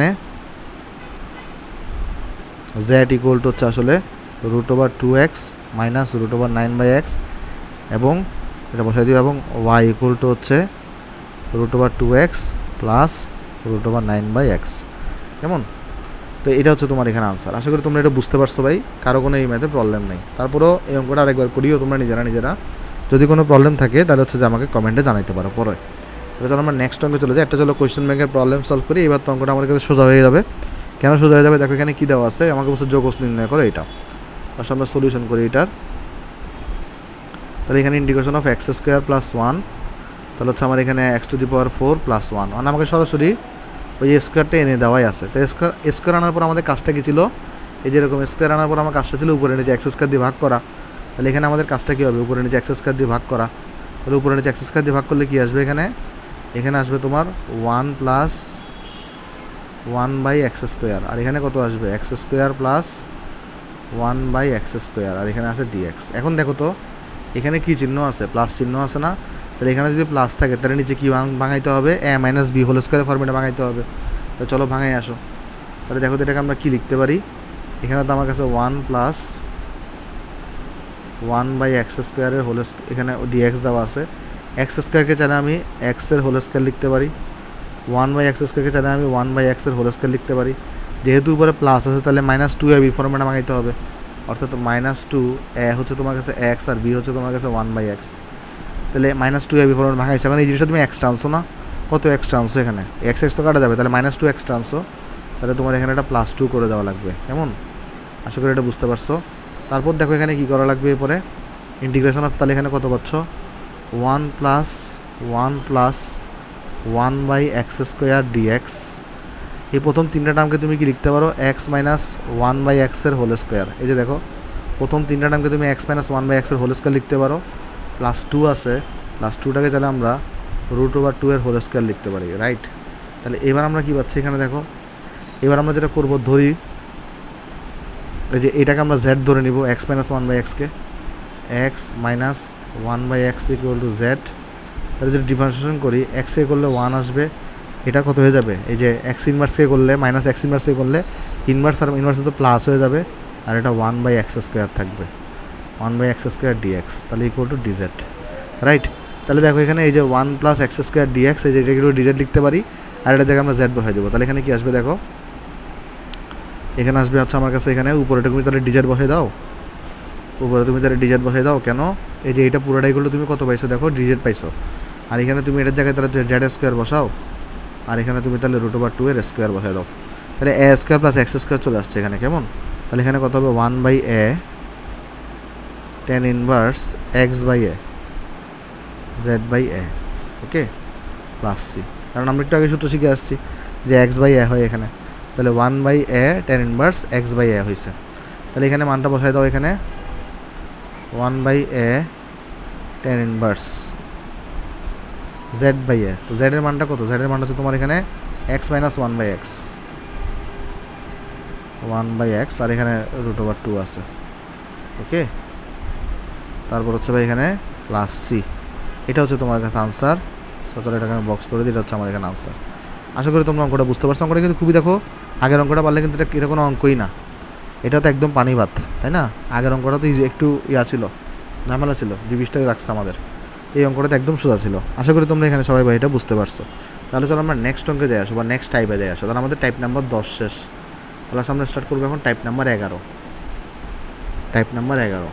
জেড ইকুয়াল টু হচ্ছে আসলে root over two x minus root over nine by x, এবং এটা বসাই দিবা, এবং ওয়াই ইকুয়াল টু হচ্ছে root over two x plus root over nine by x. কেমন? তো এটা হচ্ছে তোমার এখানে আনসার। আশা করি তোমরা এটা বুঝতে পারছো ভাই, কারো কোনো এই ম্যাথে প্রবলেম নেই। তারপরেও এই অঙ্কটা আরেকবার করিও তোমরা নিজেরা নিজেরা, যদি কোনো প্রবলেম থাকে তাহলে হচ্ছে যে আমাকে কমেন্টে জানাইতে পারো পরে। তাহলে চলো আমরা নেক্সট অঙ্কে চলে যাই। একটা চলো কোয়েশ্চেন ব্যাংকের প্রবলেম সলভ করি। এবার তো অঙ্কটা আমার কাছে সোজা হয়ে যাবে। কেন সোজা হয়ে যাবে? দেখো এখানে কী দেওয়া আছে, আমাকে বলছে যোগস নির্ণয় করো এটা। আসলে আমরা সলিউশন করি এটার। তাহলে এখানে integration of x square plus one, তাহলে হচ্ছে আমার এখানে x to the power four plus one, মানে আমাকে সরাসরি ওই স্কোয়ারটা এনে দেওয়াই আছে। তো স্কোয়ার স্কোয়ার আনার পর আমাদের কাজটা কী ছিল, এই যেরকম স্কোয়ার আনার পর আমার কাজটা ছিল উপরে নিচে এক্স স্কোয়ার দিয়ে ভাগ করা। তাহলে এখানে আমাদের কাজটা কী হবে, উপরে নিচে এক্স স্কোয়ার দিয়ে ভাগ করা। তাহলে উপরে নিচে এক্স স্কোয়ার দিয়ে ভাগ করলে কী আসবে, এখানে এখানে আসবে তোমার one plus one by x square, আর এখানে কত আসবে x square plus one by x square, আর এখানে আছে ডিএক্স। এখন দেখো তো এখানে কী চিহ্ন আছে, প্লাস চিহ্ন আছে না? তাহলে এখানে যদি প্লাস থাকে তাহলে নিচে কী ভাঙাইতে হবে, এ মাইনাস বি হোল স্কোয়ারের ফর্মেটে ভাঙাইতে হবে। তো চলো ভাঙাই আসো। তাহলে দেখো তো এটাকে আমরা কী লিখতে পারি, এখানে তো আমার কাছে one plus one by x স্কোয়ারের হোল, এখানে ডিএক্স দেওয়া আছে। এক্স স্কোয়ারকে চাইলে আমি এক্সের হোল স্কোয়ার লিখতে পারি, ওয়ান বাই এক্স স্কোয়ারকে চাইলে আমি ওয়ান বাই এক্সের হোল স্কোয়ার লিখতে পারি। যেহেতু উপরে প্লাস আছে তাহলে মাইনাস টু এ বি ফর্মেটে ভাঙাইতে হবে, অর্থাৎ মাইনাস টু এ হচ্ছে তোমার কাছে এক্স আর বি হচ্ছে তোমার কাছে ওয়ান বাই এক্স। তাহলে minus two a b format ভাঙাইছে। এখন এই জিনিসটা তুমি এক্স টানছো না, কত এক্স টানছো, এখানে এক্স এক্স তো কাটা যাবে, তাহলে মাইনাস টু এক্স টানছো, তাহলে তোমার এখানে একটা প্লাস টু করে দেওয়া লাগবে। কেমন? আশা করি এটা বুঝতে পারছো। তারপর দেখো এখানে কী করা লাগবে এরপরে, ইন্টিগ্রেশন অফ, তাহলে এখানে কত পাচ্ছ, one plus one plus one by x square d x. এই প্রথম তিনটা টার্মকে তুমি কি লিখতে পারো, এক্স মাইনাস ওয়ান বাই এক্সের হোল স্কোয়ার। এই যে দেখো প্রথম তিনটা টার্মকে তুমি এক্স মাইনাস ওয়ান বাই এক্সের হোল স্কোয়ার লিখতে পারো, প্লাস টু আছে, প্লাস টুটাকে চাইলে আমরা রুট ওভার টু এর হোল স্কোয়ার লিখতে পারি, রাইট? তাহলে এবার আমরা কী পাচ্ছি এখানে দেখো, এবার আমরা যেটা করবো ধরি, এই যে এটাকে আমরা জেড ধরে নিব, এক্স মাইনাস ওয়ান বাই এক্সকে, x minus one by x equal to z. তাহলে যদি ডিফারেন্সিয়েশন করি, এক্সে করলে ওয়ান আসবে, এটা কত হয়ে যাবে, এই যে এক্স ইনভার্সকে করলে মাইনাস এক্স ইনভার্সকে করলে ইনভার্স আর ইনভার্সে তো প্লাস হয়ে যাবে, আর এটা ওয়ান বাই এক্স স্কোয়ার থাকবে, one by x square d x, তাহলে ইকুয়াল টু ডিজেড, রাইট? তাহলে দেখো এখানে এই যে one plus x square d x, এই যে এটা একটু ডিজেড লিখতে পারি, আর এটা জায়গায় আমরা জেড বসাই দেবো। তাহলে এখানে কী আসবে দেখো, এখানে আসবে হচ্ছে আমার কাছে, এখানে উপরে তুমি তাহলে ডিজেড বসাই দাও, উপরে তুমি তাহলে ডিজেড বসাই দাও। কেন? এই যে এটা পুরোটাই করলে তুমি কত পাইছো দেখো, ডিজেড পাইছো, আর এখানে তুমি এটার জায়গায় তাহলে জেড স্কোয়ার বসাও, আর এখানে তুমি তাহলে রুট ওভার টু এর স্কোয়ার বসাই দাও। তাহলে a square plus x square চলে আসছে এখানে। কেমন? তাহলে এখানে কত হবে, one by a tan inverse x by a z by a, okay, plus c, কারণ আমরা একটু আগে সূত্র শিখে আসছি যে এক্স বাই এ হয় এখানে। তাহলে one by a tan inverse x by a হয়েছে। তাহলে এখানে মানটা বসাই দাও, এখানে one by a tan inverse z by a. তো জেডের মানটা কত, জেডের মানটা হচ্ছে তোমার এখানে x minus one by x, one by x, আর এখানে রুট ওভার টু আছে, ওকে। তারপর হচ্ছে ভাই এখানে প্লাস সি, এটা হচ্ছে তোমার কাছে আনসার। সতেরো এটাকে আমি বক্স করে দিই, এটা হচ্ছে আমার এখানে আনসার। আশা করি তোমরা অঙ্কটা বুঝতে পারছো। অঙ্কটা কিন্তু খুবই, দেখো আগের অঙ্কটা পারলে কিন্তু এটা এটা কোনো অঙ্কই না, এটা তো একদম পানি ভাত, তাই না? আগের অঙ্কটা তো একটু ইয়া ছিল, ঝামেলা ছিল, ডিবিশটাই রাখছে আমাদের। এই অঙ্কটা তো একদম সোজা ছিল। আশা করি তোমরা এখানে সবাই ভাই এটা বুঝতে পারছো। তাহলে চলো আমরা নেক্সট অঙ্কে যাই আসো, বা নেক্সট টাইপে যাই আসো। তাহলে আমাদের টাইপ নাম্বার দশ শেষ। তাহলে আমরা স্টার্ট করবো এখন টাইপ নাম্বার এগারো। টাইপ নাম্বার এগারো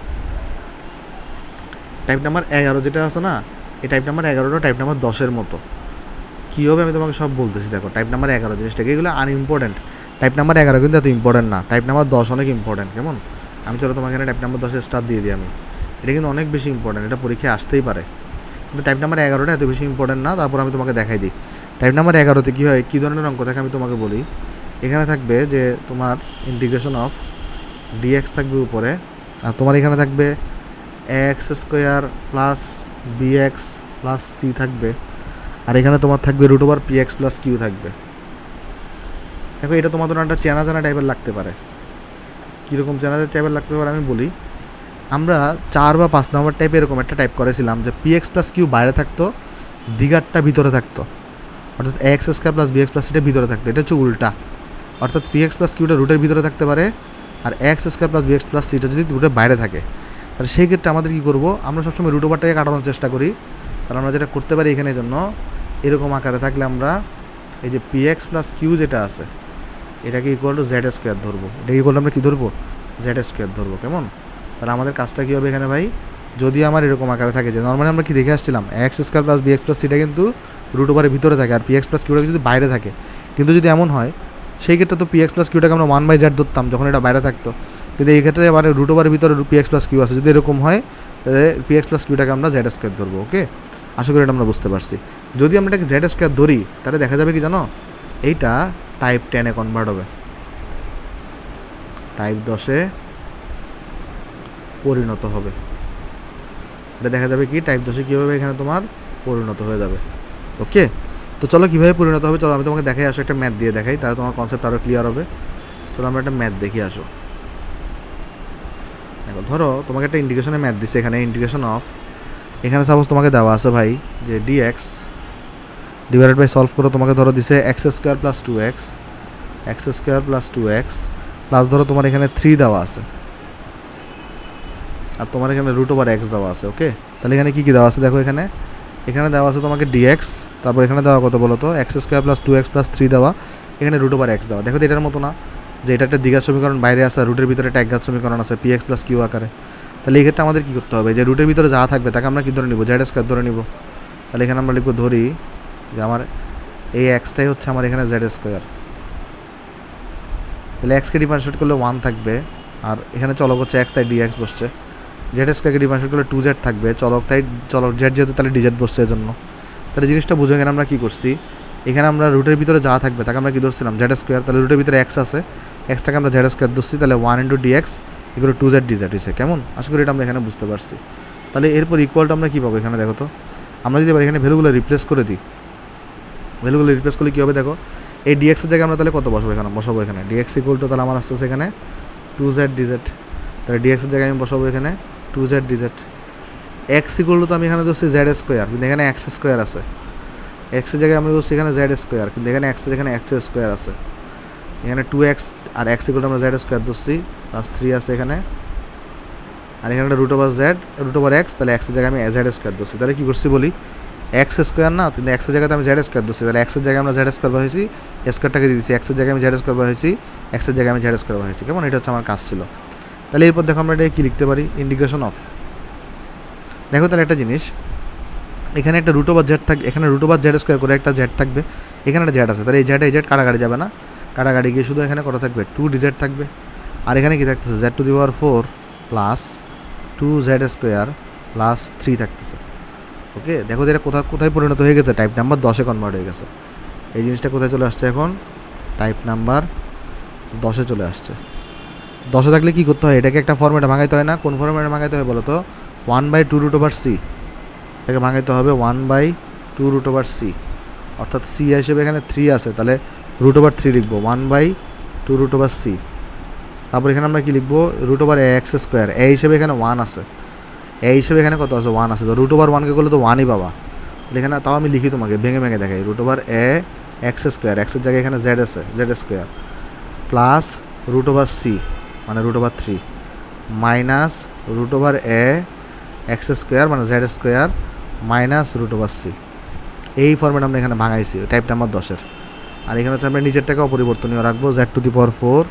টাইপ নাম্বার এগারো যেটা আছে না, এই টাইপ নাম্বার এগারোটা টাইপ নাম্বার দশের মতো। কী হবে আমি তোমাকে সব বলতেছি। দেখো টাইপ নাম্বার এগারো জিনিসটাকে, এগুলো আনইম্পর্টেন্ট। টাইপ নাম্বার এগারো কিন্তু এত ইম্পর্টেন্ট না, টাইপ নাম্বার দশ অনেক ইম্পর্টেন্ট। কেমন? আমি চলো তোমাকে এখানে টাইপ নাম্বার দশের স্টার দিয়ে দিই আমি। এটা কিন্তু অনেক বেশি ইম্পর্টেন্ট, এটা পরীক্ষায় আসতেই পারে, কিন্তু টাইপ নাম্বার এগারোটা এত বেশি ইম্পর্টেন্ট না। তারপর আমি তোমাকে দেখাই দিই টাইপ নাম্বার এগারোতে কী হয়, কী ধরনের অঙ্ক থাকে আমি তোমাকে বলি। এখানে থাকবে যে তোমার ইন্টিগ্রেশন অফ ডিএক্স থাকবে উপরে, আর তোমার এখানে থাকবে x square plus b x plus c থাকবে, আর এখানে তোমার থাকবে root over p x plus q থাকবে। দেখো এটা তোমাদের একটা চেনা চেনা টাইপের লাগতে পারে। কীরকম চেনা টাইপের লাগতে পারে আমি বলি। আমরা চার বা পাঁচ নম্বর টাইপে এরকম একটা টাইপ করেছিলাম যে পি এক্স প্লাস কিউ বাইরে থাকতো, দ্বিঘাতটা ভিতরে থাকতো, অর্থাৎ x square plus b x plus সিটা ভিতরে থাকতো। এটা হচ্ছে উল্টা, অর্থাৎ পি এক্স প্লাস কিউটা রুটের ভিতরে থাকতে পারে, আর x square plus b x plus সিটা যদি রুটের বাইরে থাকে, তাহলে সেই ক্ষেত্রে আমাদের কী করবো, আমরা সবসময় রুট ওভারটাকে কাটানোর চেষ্টা করি। তাহলে আমরা যেটা করতে পারি এখানে জন্য, এরকম আকারে থাকলে আমরা এই যে পি এক্স প্লাস কিউ যেটা আছে, এটাকে ইকুয়াল টু জেড স্কোয়ার ধরবো, এটা ইকুয়াল টু আমরা কী ধরবো, জেড স্কোয়ার ধরবো। কেমন? তাহলে আমাদের কাজটা কী হবে এখানে ভাই, যদি আমার এরকম আকারে থাকে যে নর্মালি আমরা কি দেখে আসছিলাম x square plus b x plus সিটা কিন্তু রুট ওভারের ভিতরে থাকে আর পি এক্স প্লাস কিউটা যদি বাইরে থাকে, কিন্তু যদি এমন হয় সেই ক্ষেত্রে তো পি এক্স প্লাস কিউটাকে আমরা ওয়ান বাই জেড ধরতাম যখন এটা বাইরে থাকতো, কিন্তু এই ক্ষেত্রে আবার রুট ওভারের ভিতরে পি এক্স প্লাস কিউ আছে, যদি এরকম হয় তাহলে পি এক্স প্লাস কিউটাকে আমরা জেড স্কোয়ার ধরবো। ওকে, আশা করি এটা আমরা বুঝতে পারছি। যদি আমরা এটাকে জেড স্কোয়ার ধরি তাহলে দেখা যাবে কি জানো, এইটা টাইপ টেনে কনভার্ট হবে, টাইপ দশে পরিণত হবে। এটা দেখা যাবে কি টাইপ দশে কী হবে, এখানে তোমার পরিণত হয়ে যাবে। ওকে, তো চলো কীভাবে পরিণত হবে চলো আমি তোমাকে দেখাই আসো, একটা ম্যাথ দিয়ে দেখাই, তাহলে তোমার কনসেপ্ট আরও ক্লিয়ার হবে। চলো আমরা একটা ম্যাথ দেখি আসো। দেখো ধরো তোমাকে একটা ইন্টিগ্রেশনের ম্যাথ দিচ্ছে, এখানে ইন্টিগ্রেশন অফ, এখানে সাপোজ তোমাকে দেওয়া আছে ভাই যে d x divided by solve করে তোমাকে ধরো দিছে x square plus two x x square plus two x plus ধরো তোমার এখানে থ্রি দেওয়া আছে আর তোমার এখানে রুট ওভার এক্স দেওয়া আছে। ওকে, তাহলে এখানে কী কী দেওয়া আছে দেখো, এখানে এখানে দেওয়া আছে তোমাকে ডিএক্স, তারপর এখানে দেওয়া কত বলো তো x square plus two x plus three দেওয়া, এখানে রুট ওভার এক্স দেওয়া। দেখো তো এটার মতো না যে এটা একটা দ্বিঘাত সমীকরণ বাইরে আসে, রুটের ভিতরে একটা একঘাত সমীকরণ আছে পি এক্স প্লাস কিউ আকারে। তাহলে এই ক্ষেত্রে আমাদের কী করতে হবে, যে রুটের ভিতরে যা থাকবে তাকে আমরা কী ধরে নিব, জেড স্কোয়ার ধরে নিব। তাহলে এখানে আমরা লিখবো ধরি যে আমার এই এক্সটাই হচ্ছে আমার এখানে জেড স্কোয়ার। তাহলে এক্সকে ডিফারেন্সিয়েট করলে ওয়ান থাকবে, আর এখানে চলক হচ্ছে এক্স তাই ডি এক্স বসছে, জেড স্কোয়ারকে ডিফারেন্সিয়েট করলে টু জেড থাকবে, চলক তাই চলক জেড যেহেতু তাহলে ডিজেড বসছে এর জন্য। তাহলে জিনিসটা বুঝে এখানে আমরা কী করছি, এখানে আমরা রুটের ভিতরে যা থাকবে তাকে আমরা কী ধরছিলাম, জেড স্কোয়ার। তাহলে রুটের ভিতরে এক্স আছে, এক্সটাকে আমরা জেড স্কোয়ার ধরছি, তাহলে ওয়ান ইন্টু ডি এক্স এগুলো টু জেড ডিজেড হয়েছে। কেমন? আশা করি এটা আমরা এখানে বুঝতে পারছি। তাহলে এরপর ইকুয়ালটা আমরা কী পাবো, এখানে দেখো তো আমরা যদি এবার এখানে ভ্যালুগুলো রিপ্লেস করে দিই, ভ্যালুগুলো রিপ্লেস করলে কী হবে দেখো, এই ডিএক্সের জায়গায় আমরা তাহলে কত বসবো, এখানে বসাবো এখানে ডিএক্স ইকুয়াল টু তাহলে আমার আসছে এখানে টু জেড ডিজেড। তাহলে ডিএক্সের জায়গায় আমি বসাবো এখানে two z d z. X equal to তো আমি এখানে ধরছি জেড স্কোয়ার, কিন্তু এখানে এক্স স্কোয়ার আছে, এক্সের জায়গায় আমরা ধরছি এখানে জেড স্কোয়ার, কিন্তু এখানে এক্সের এখানে এক্স স্কোয়ার আছে, এখানে টু এক্স আর এক্স ইকুয়াল টু আমরা জেড স্কোয়ার ধরছি প্লাস থ্রি আছে এখানে, আর এখানে একটা root over z root over x, তাহলে এক্সের জায়গায় আমি জেড স্কোয়ার ধরছি। তাহলে কী করছি বলি, এক্স স্কোয়ার না, কিন্তু এক্সের জায়গাতে আমি জেড স্কোয়ার ধরছি, তাহলে এক্সের জায়গায় আমরা জেড স্কোয়ার বসেছি, স্কোয়ারটাকে দিয়ে দিচ্ছি, এক্সের জায়গায় আমি জেড স্কোয়ার বসেছি, এক্সের জায়গায় আমি জেড স্কোয়ার বসেছি। কেমন? এটা হচ্ছে আমার কাজ ছিল। তাহলে এরপর দেখো আমরা এটা কী লিখতে পারি, ইন্টিগ্রেশন অফ, দেখো তাহলে একটা জিনিস, এখানে একটা রুট ওভার জেড থাকবে, এখানে রুট ওভার জেড স্কোয়ার করে একটা জেড থাকবে, এখানে একটা জেড আছে, তাহলে এই জেড এই জেড কাটাকাটি যাবে না, কাটাকাটি গিয়ে শুধু এখানে কত থাকবে, টু ডিজেড থাকবে। আর এখানে কী থাকতেছে, z to the power four plus two z square plus three থাকতেছে। ওকে, দেখো এটা কোথায় কোথায় পরিণত হয়ে গেছে, টাইপ নাম্বার দশে কনভার্ট হয়ে গেছে। এই জিনিসটা কোথায় চলে আসছে এখন, টাইপ নাম্বার দশে চলে আসছে। দশে থাকলে কী করতে হয়, এটাকে একটা ফর্মেটে ভাঙাইতে হয় না, কোন ফর্মেটে ভাঙাইতে হয় বলো তো, one by two root over c, এটাকে ভাঙাইতে হবে one by two root over c, অর্থাৎ সি হিসেবে এখানে থ্রি আছে, তাহলে রুট ওভার থ্রি লিখবো, one by two root over c. তারপর এখানে আমরা কী লিখবো, root over A x square, a হিসেবে এখানে ওয়ান আছে, এই হিসেবে এখানে কত আছে, ওয়ান আছে, তো রুট ওভার ওয়ানকে করলে তো ওয়ানই পাবা। এখানে তাও আমি লিখি তোমাকে ভেঙে ভেঙে দেখাই, রুট ওভার এ এক্স স্কোয়ার, এক্সের জায়গায় এখানে জেড আছে Z square plus root over C মানে root over three minus root over এ এক্স স্কোয়ার মানে Z square minus root over C. এই ফর্মেট আমরা এখানে ভাঙাইছি টাইপ নাম্বার দশের। আর এখানে হচ্ছে আমরা নিজেরটাকে অপরিবর্তনীয় রাখবো, z to the power four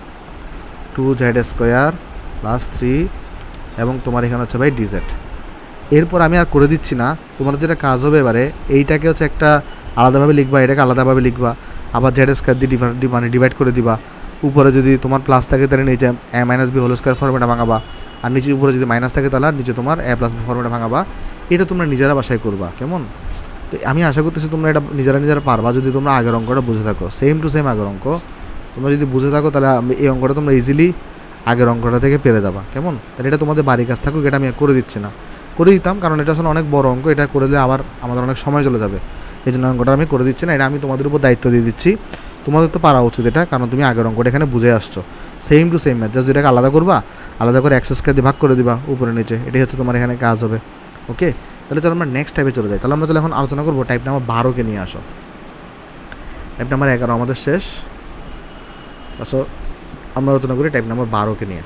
two z square plus three এবং তোমার এখানে হচ্ছে ভাই ডিজেড। এরপর আমি আর করে দিচ্ছি না, তোমার যেটা কাজ হবে এবারে এইটাকে হচ্ছে একটা আলাদাভাবে লিখবা, এটাকে আলাদাভাবে লিখবা, আবার জেড স্কোয়ার দিয়ে ডিভাইড মানে ডিভাইড করে দিবা। উপরে যদি তোমার প্লাস থাকে তাহলে নিচে a minus b whole square ফর্মেটে ভাঙাবা, আর নিচে উপরে যদি মাইনাস থাকে তাহলে আর নিচে তোমার এ প্লাস বি ফর্মেটে ভাঙাবা। এটা তোমরা নিজেরা বাসায় করবা। কেমন? তো আমি আশা করতেছি তোমরা এটা নিজেরা নিজেরা পারবা যদি তোমরা আগের অঙ্কটা বুঝে থাকো, সেম টু সেম আগের অঙ্ক তোমরা যদি বুঝে থাকো তাহলে এই অঙ্কটা তোমরা ইজিলি আগের অঙ্কটা থেকে পেরে যাবা। কেমন? তাহলে এটা তোমাদের বাড়ির কাজ থাকুক, এটা আমি করে দিচ্ছি না, করে দিতাম কারণ এটা আসলে অনেক বড় অঙ্ক, এটা করে দিলে আবার আমাদের অনেক সময় চলে যাবে, এই জন্য অঙ্কটা আমি করে দিচ্ছি না, এটা আমি তোমাদের উপর দায়িত্ব দিয়ে দিচ্ছি। তোমাদের তো পারা উচিত এটা, কারণ তুমি আগের অঙ্কটা এখানে বুঝে আসছো, same to same math, just এটাকে আলাদা করবা, আলাদা করে এক্স স্কয়ার দিয়ে ভাগ করে দিবা উপরে নিচে, এটাই হচ্ছে তোমার এখানে কাজ হবে। ওকে, তাহলে চলো আমরা নেক্সট টাইপে চলে যাই। তাহলে আমরা তাহলে এখন আলোচনা করবো টাইপ নাম্বার বারোকে নিয়ে আসো। টাইপ নাম্বার এগারো আমাদের শেষ, আসো আমরা আলোচনা করি টাইপ নাম্বার বারোকে নিয়ে।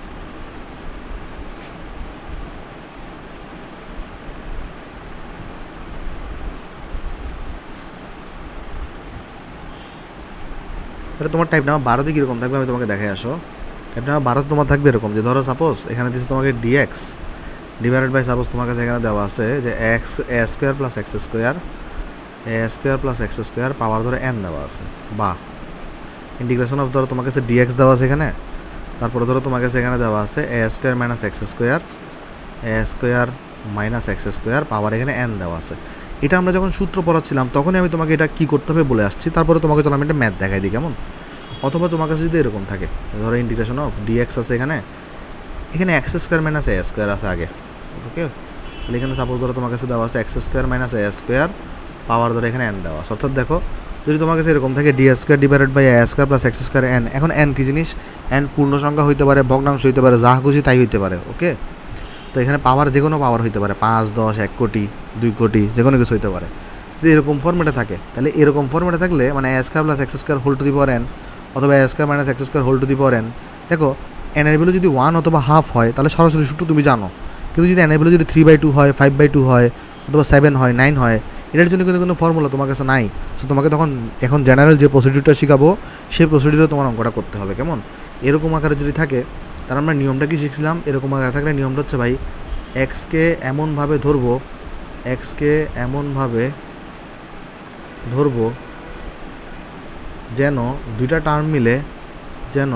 তাহলে তোমার টাইপ নাম্বার বারোতে কীরকম থাকবে আমি তোমাকে দেখে আসো। টাইপ নাম্বার বারোতে তোমার থাকবে এরকম যে ধরো সাপোজ এখানে দিচ্ছে তোমাকে ডিএক্স ডিভাইডেড বাই সাপোজ তোমার কাছে এখানে দেওয়া আছে যে x a square plus x square a square plus x square power ধরো এন দেওয়া আছে, বা ইন্টিগ্রেশন অফ ধরো তোমার কাছে ডিএক্স দেওয়া আছে এখানে, তারপরে ধরো তোমার কাছে এখানে দেওয়া আছে a square minus x square a square minus x square power এখানে এন দেওয়া আছে। এটা আমরা যখন সূত্র পড়াচ্ছিলাম তখনই আমি তোমাকে এটা কী করতে হবে বলে আসছি, তারপরে তোমাকে চলো আমি একটা ম্যাথ দেখাই দিই কেমন। অথবা তোমার কাছে যদি এরকম থাকে ধরো ইন্টিগ্রেশন অফ ডিএক্স আছে এখানে, এখানে x square minus a square আছে আগে, ওকে। তাহলে এখানে সাপোজ ধরো তোমার কাছে দেওয়া আছে x square minus a square power ধরো এখানে এন দেওয়া আছে। অর্থাৎ দেখো যদি তোমার কাছে এরকম থাকে d square divided by a square plus x square n, এখন এন কী জিনিস, এন পূর্ণ সংখ্যা হইতে পারে, ভগ্নাংশ হইতে পারে, যা খুশি তাই হইতে পারে, ওকে। তো এখানে পাওয়ার যে কোনো পাওয়ার হইতে পারে, পাঁচ দশ এক কোটি দুই কোটি যে কোনো কিছু হইতে পারে। যদি এরকম ফর্মেটে থাকে তাহলে এরকম ফর্মেটে থাকলে মানে a square plus x square whole to the power n অথবা a square minus x square whole to the power n, দেখো এন এর ভ্যালু যদি ওয়ান অথবা হাফ হয় তাহলে সরাসরি সূত্র তুমি জানো, কিন্তু যদি এন এর ভ্যালু যদি থ্রি বাই টু হয়, ফাইভ বাই টু হয় অথবা সেভেন হয়, নাইন হয়, এটার জন্য কিন্তু কোনো ফর্মুলা তোমার কাছে নাই। সো তোমাকে তখন এখন জেনারেল যে প্রসিডিউরটা শেখাবো সেই প্রসিডিউরে তোমার অঙ্কটা করতে হবে কেমন। এরকম আকারে যদি থাকে তাহলে আমরা নিয়মটা কি শিখছিলাম, এরকম আকারে থাকলে নিয়মটা হচ্ছে ভাই এক্সকে এমনভাবে ধরবো এক্সকে এমনভাবে ধরবো যেন দুইটা টার্ম মিলে যেন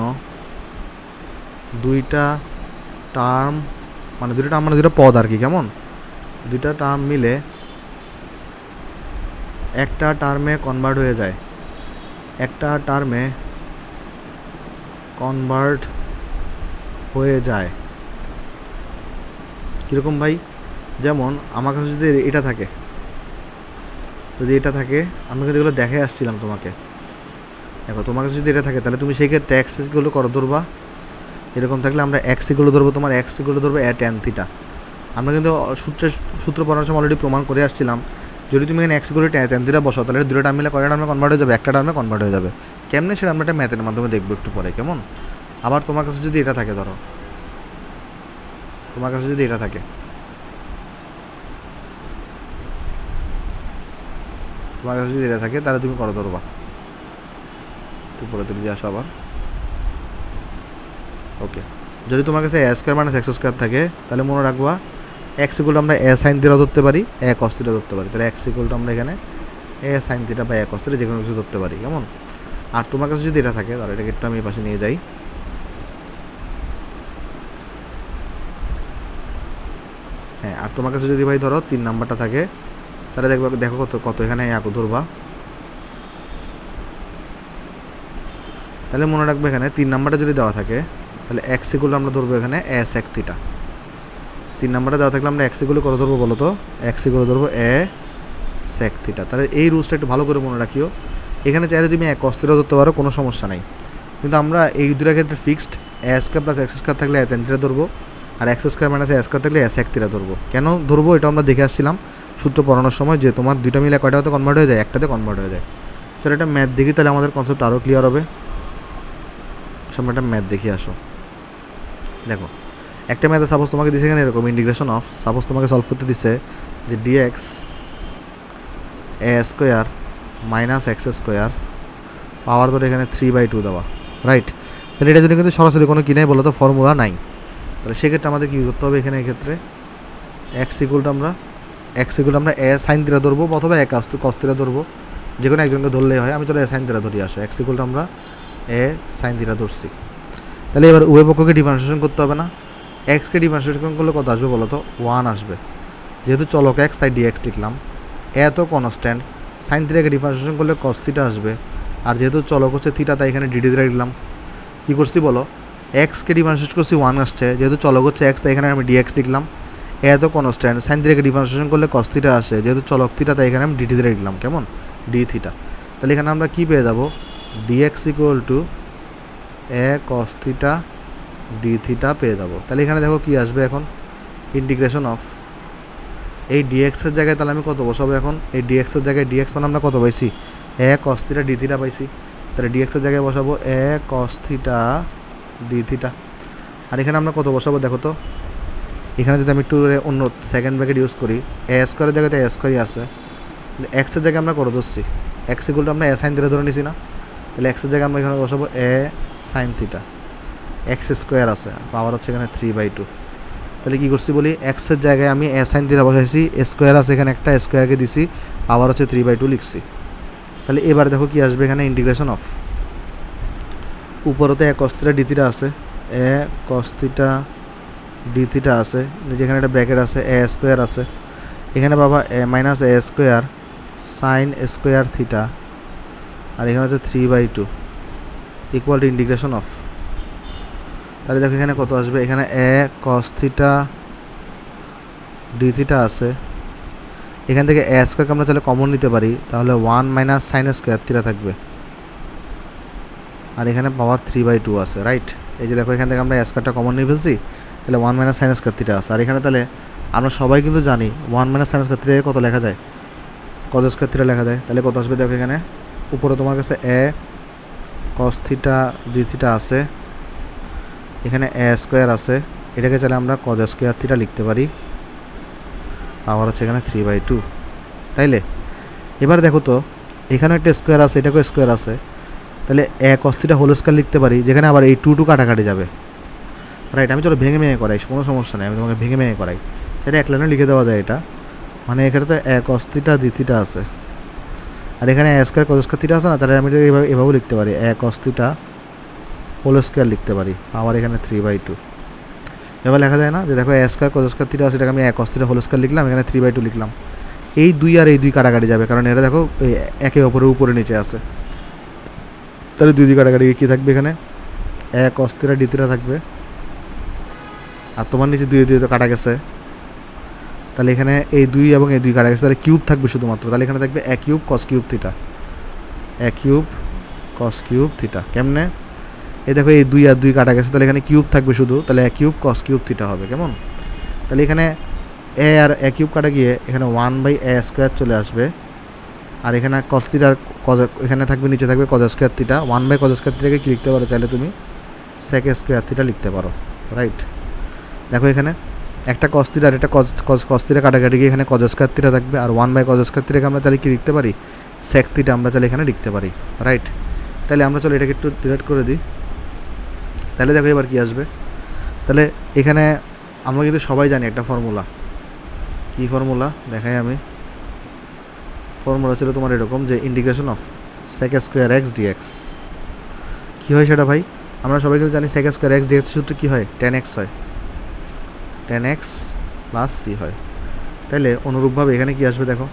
দুইটা টার্ম মানে দুইটা টার্ম মানে দুইটা পদ আর কি, কেমন দুইটা টার্ম মিলে একটা টার্মে কনভার্ট হয়ে যায়, একটা টার্মে কনভার্ট হয়ে যায় কীরকম ভাই, যেমন আমার কাছে যদি এটা থাকে, যদি এটা থাকে আমি কিন্তু এগুলো দেখে আসছিলাম তোমাকে, দেখো তোমার কাছে যদি এটা থাকে তাহলে তুমি সেই ক্ষেত্রে এক্সগুলো করো ধরবা, এরকম থাকলে আমরা এক্সগুলো ধরবো, তোমার এক্সগুলো ধরবো এ ট্যান থিটা। আমরা কিন্তু সূত্রের সূত্র পড়ার সময় অলরেডি প্রমাণ করে আসছিলাম, যদি তুমি এখানে এক্সগুলো ট্যান থিটা বসাও তাহলে দুটো টার্ম মিলে কয়টা টার্মে কনভার্ট হয়ে যাবে, একটা টার্মে কনভার্ট হয়ে যাবে। কেমনে সেটা আমরা একটা ম্যাথের মাধ্যমে দেখবো একটু পরে কেমন। আবার তোমার কাছে যদি এটা থাকে, ধরো তোমার কাছে যদি এটা থাকে তোমার কাছে যদি এটা থাকে তাহলে তুমি করো ধরবা, একটু পরে তুমি দিয়ে আসো আবার, ওকে। যদি তোমার কাছে a square minus x square থাকে তাহলে মনে রাখবা এক্স ইকুয়ালটা আমরা এ সাইন থিটা ধরতে পারি, এ কস থিটা ধরতে পারি, তাহলে এক্স ইকুয়ালটা আমরা এখানে এ সাইন থিটা বা এ কস থিটা যে কোনো কিছু ধরতে পারি কেমন। আর তোমার কাছে যদি এটা থাকে তাহলে এটাকে একটু আমি পাশে নিয়ে যাই, হ্যাঁ। আর তোমার কাছে যদি ভাই ধরো তিন নাম্বারটা থাকে তাহলে দেখবা, দেখো কত কত এখানে এক ধরবা, তাহলে মনে রাখবে এখানে তিন নাম্বারটা যদি দেওয়া থাকে তাহলে এক্স ইকুয়াল আমরা ধরবো এখানে এ সেক থিটা। তিন নাম্বারটা দেওয়া থাকলে আমরা এক্স ইকুয়াল করে ধরবো বলো তো, এক্স ইকুয়াল ধরবো এ সেক থিটা। তাহলে এই রুলসটা একটু ভালো করে মনে রাখিও, এখানে চাইলে তুমি এক কস থিটা ধরতে পারো, কোনো সমস্যা নাই, কিন্তু আমরা এই দুটার ক্ষেত্রে fixed a square plus x square থাকলে এ ট্যান থিটা ধরবো, আর x square minus a square থাকলে এ সেক থিটা ধরবো। কেন ধরবো এটা আমরা দেখে আসছিলাম সূত্র পড়ানোর সময়, যে তোমার দুইটা মিলে কয়টাতে কনভার্ট হয়ে যায়, একটাতে কনভার্ট হয়ে যায়। চলো এটা ম্যাথ দেখি, তাহলে আমাদের কনসেপ্ট আরও ক্লিয়ার হবে। আমরা একটা ম্যাথ দেখি আসো, দেখো একটা ম্যাথে সাপোজ তোমাকে দিচ্ছে এখানে এরকম ইন্টিগ্রেশন অফ, সাপোজ তোমাকে সলভ করতে দিচ্ছে যে d x a square minus x square power ধরে এখানে থ্রি বাই টু দেওয়া, রাইট। তাহলে এটা যদি কিন্তু সরাসরি কোনো কি নাই বলো তো, ফর্মুলা নাই, তাহলে সেক্ষেত্রে আমাদের কী করতে হবে, এখানে এক্ষেত্রে এক্স ইকুয়ালটা আমরা এক্স ইকুয়ালটা আমরা এ সাইন থিটা ধরবো অথবা এ কস থিটা ধরবো, যে কোনো একজনকে ধরলেই হয়। আমি চলো এ সাইন থিটা ধরি আসো, এক্স ইকুয়ালটা আমরা এ সাইন থিটা ধরছি। তাহলে এবার উভয় পক্ষকে ডিফারেন্সিয়েশন করতে হবে না, এক্সকে ডিফারেন্সিয়েশন করলে কত আসবে বলো তো, ওয়ান আসবে। যেহেতু চলক এক্স তাই ডিএক্স লিখলাম, এ তো কনস্ট্যান্ট, সাইন থিটাকে ডিফারেন্সিয়েশন করলে কস থিটা আসবে, আর যেহেতু চলক হচ্ছে থিটা তাই এখানে ডিডি থিটা লিখলাম। কী করছি বলো, এক্সকে ডিফারেন্সিয়েট করছি ওয়ান আসছে, যেহেতু চলক হচ্ছে এক্স তাই এখানে আমি ডিএক্স লিখলাম, এ তো কনস্ট্যান্ট, সাইন থিটাকে ডিফারেন্সিয়েশন করলে কস থিটা আসে, যেহেতু চলক থিটা তাই এখানে আমি ডিডি থিটা লিখলাম কেমন, ডি থিটা। তাহলে এখানে আমরা কী পেয়ে যাবো, d x equal to a cos theta d theta পেয়ে যাবো। তাহলে এখানে দেখো কি আসবে এখন, ইন্টিগ্রেশন অফ এই ডিএক্সের জায়গায় তাহলে আমি কত বসাবো এখন, এই ডিএক্সের জায়গায় ডিএক্স মানে আমরা কত পাইছি, a cos theta d theta পাইছি, তাহলে ডিএক্সের জায়গায় বসাবো a cos theta d theta. আর এখানে আমরা কত বসাবো দেখো তো, এখানে যদি আমি একটু অন্য সেকেন্ড ব্র্যাকেট ইউজ করি, এ স্কোয়ারের জায়গাতে এ স্কোয়ারই আছে, এক্সের জায়গায় আমরা কত ধরছি, এক্স ইকুয়াল টু আমরা এ সাইন থিটা ধরে নিছি না, তাহলে এক্সের জায়গায় আমরা এখানে বসাবো a sine theta, x square আছে, পাওয়ার হচ্ছে এখানে থ্রি বাই টু। তাহলে কী করছি বলি, এক্সের জায়গায় আমি এ সাইন থিটা বসাইছি, স্কোয়ার আছে এখানে একটা, স্কোয়ারকে দিছি, পাওয়ার হচ্ছে থ্রি বাই টু লিখছি। তাহলে এবার দেখো কি আসবে এখানে, ইন্টিগ্রেশন অফ উপরতে a cos theta d theta আছে, a cos theta d theta আছে, যেখানে একটা ব্র্যাকেট আছে, এ স্কোয়ার আছে, এখানে বাবা a minus a square sine square theta, আর এখানে হচ্ছে three by two equal to integration of. তাহলে দেখো এখানে কত আসবে, এখানে a cos theta d theta আছে, এখান থেকে এ স্কোয়ারকে আমরা তাহলে কমন নিতে পারি, তাহলে one minus sine square theta থাকবে, আর এখানে পাওয়ার থ্রি বাই টু আছে, রাইট। এই যে দেখো এখান থেকে আমরা এ স্কোয়ারটা কমন নিয়ে ফেলছি, তাহলে one minus sine square theta আছে। আর এখানে তাহলে আমরা সবাই কিন্তু জানি one minus sine square theta কত লেখা যায়, কজ স্কোয়ার থিটা লেখা যায়। তাহলে কত আসবে দেখো, এখানে উপরে তোমার কাছে a cos theta d theta আছে, এখানে এ স্কোয়ার আছে, এটাকে চাইলে আমরা কজ স্কোয়ার থিটা লিখতে পারি, পাওয়ার হচ্ছে এখানে থ্রি বাই টু। তাইলে এবার দেখো তো এখানে একটা স্কোয়ার আছে, এটাকেও স্কোয়ার আছে, তাহলে a cos theta whole square লিখতে পারি, যেখানে আবার এই টু টু কাটাকাটি যাবে, রাইট। আমি চলো ভেঙে ভেঙে করাই, কোনো সমস্যা নেই, আমি তোমাকে ভেঙে ভেঙে করাই, সেটা এক লাইনে লিখে দেওয়া যায় এটা। মানে এখানে তো a cos theta d theta আছে, আর এখানে a square cos square theta আছে না, তাহলে আমি এভাবে এভাবেও লিখতে পারি, a cos theta whole square লিখতে পারি, পাওয়ার এখানে থ্রি বাই টু। এবার লেখা যায় না যে দেখো a square cos square theta আছে, এটাকে আমি a cos theta whole square লিখলাম, এখানে থ্রি বাই টু লিখলাম। এই দুই আর এই দুই কাটাকাটি যাবে, কারণ এটা দেখো একে অপরের উপরে নিচে আছে, তাহলে দুই দুই কাটাকাটি কী থাকবে, এখানে a cos theta d theta থাকবে, আর তোমার নিচে দুই দুই তো কাটা গেছে, তাহলে এখানে এই দুই এবং এই দুই কাটা গেছে, তাহলে কিউব থাকবে শুধুমাত্র, তাহলে এখানে থাকবে a cube cos cube theta, a cube cos cube theta. কেমনে, এই দেখো এই দুই আর দুই কাটা গেছে, তাহলে এখানে কিউব থাকবে শুধু, তাহলে a cube cos cube theta হবে। কেমন, তাহলে এখানে এ আর এ কিউব কাটা গিয়ে এখানে ওয়ান বাই এ স্কোয়ার চলে আসবে, আর এখানে কস থিটার কজ এখানে থাকবে, নিচে থাকবে cos square theta, one by cos square থিটাকে কী লিখতে পারো চাইলে তুমি, সেক স্কোয়ার থিটা লিখতে পারো, রাইট। দেখো এখানে একটা কস থিটা আর একটা কজ কজ কস থিটা কাটাকাটি গিয়ে এখানে কজ স্কোয়ার থিটা থাকবে, আর ওয়ান বাই কজ স্কোয়ার থিটাকে আমরা তাহলে কী লিখতে পারি, সেক থিটা আমরা তাহলে এখানে লিখতে পারি, রাইট। তাহলে আমরা চলো এটাকে একটু ডিরেক্ট করে দিই, তাহলে দেখো এবার কী আসবে, তাহলে এখানে আমরা কিন্তু সবাই জানি একটা ফর্মুলা, কী ফর্মুলা দেখাই আমি, ফর্মুলা ছিল তোমার এরকম যে integration of sec square x d x. কী হয় সেটা ভাই, আমরা সবাই কিন্তু জানি সেক স্কোয়ার এক্স ডিএক্স সূত্র কী হয়, টেন এক্স হয়, টেন এক্স প্লাস সি হয়। তাহলে অনুরূপভাবে এখানে কি আসবে দেখো,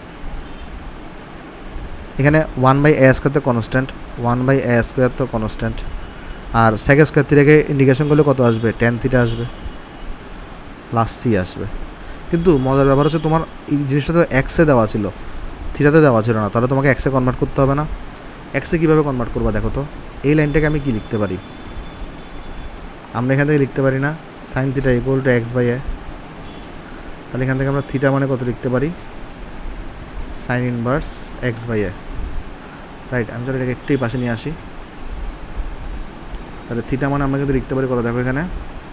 এখানে ওয়ান বাই এ স্কোয়ার তো constant, one by a square তো কনস্ট্যান্ট, আর সেক স্কোয়ার থিটাকে ইন্টিগ্রেশন করলে কত আসবে, টেন থিটা আসবে প্লাস সি আসবে। কিন্তু মজার ব্যাপার হচ্ছে তোমার এই জিনিসটা তো এক্সে দেওয়া ছিল, থিটাতে দেওয়া ছিল না, তাহলে তোমাকে এক্সে কনভার্ট করতে হবে না। এক্সে কীভাবে কনভার্ট করবা দেখো তো, এই লাইনটাকে আমি কি লিখতে পারি, আমরা এখান থেকে লিখতে পারি না sine theta equal to x by a, তাহলে এখান থেকে আমরা থিটা মানে কত লিখতে পারি, sine inverse x by a, right. আমি চলো এটাকে একটুই পাশে নিয়ে আসি, তাহলে থিটা মানে আমরা কিন্তু লিখতে পারি কত, দেখো এখানে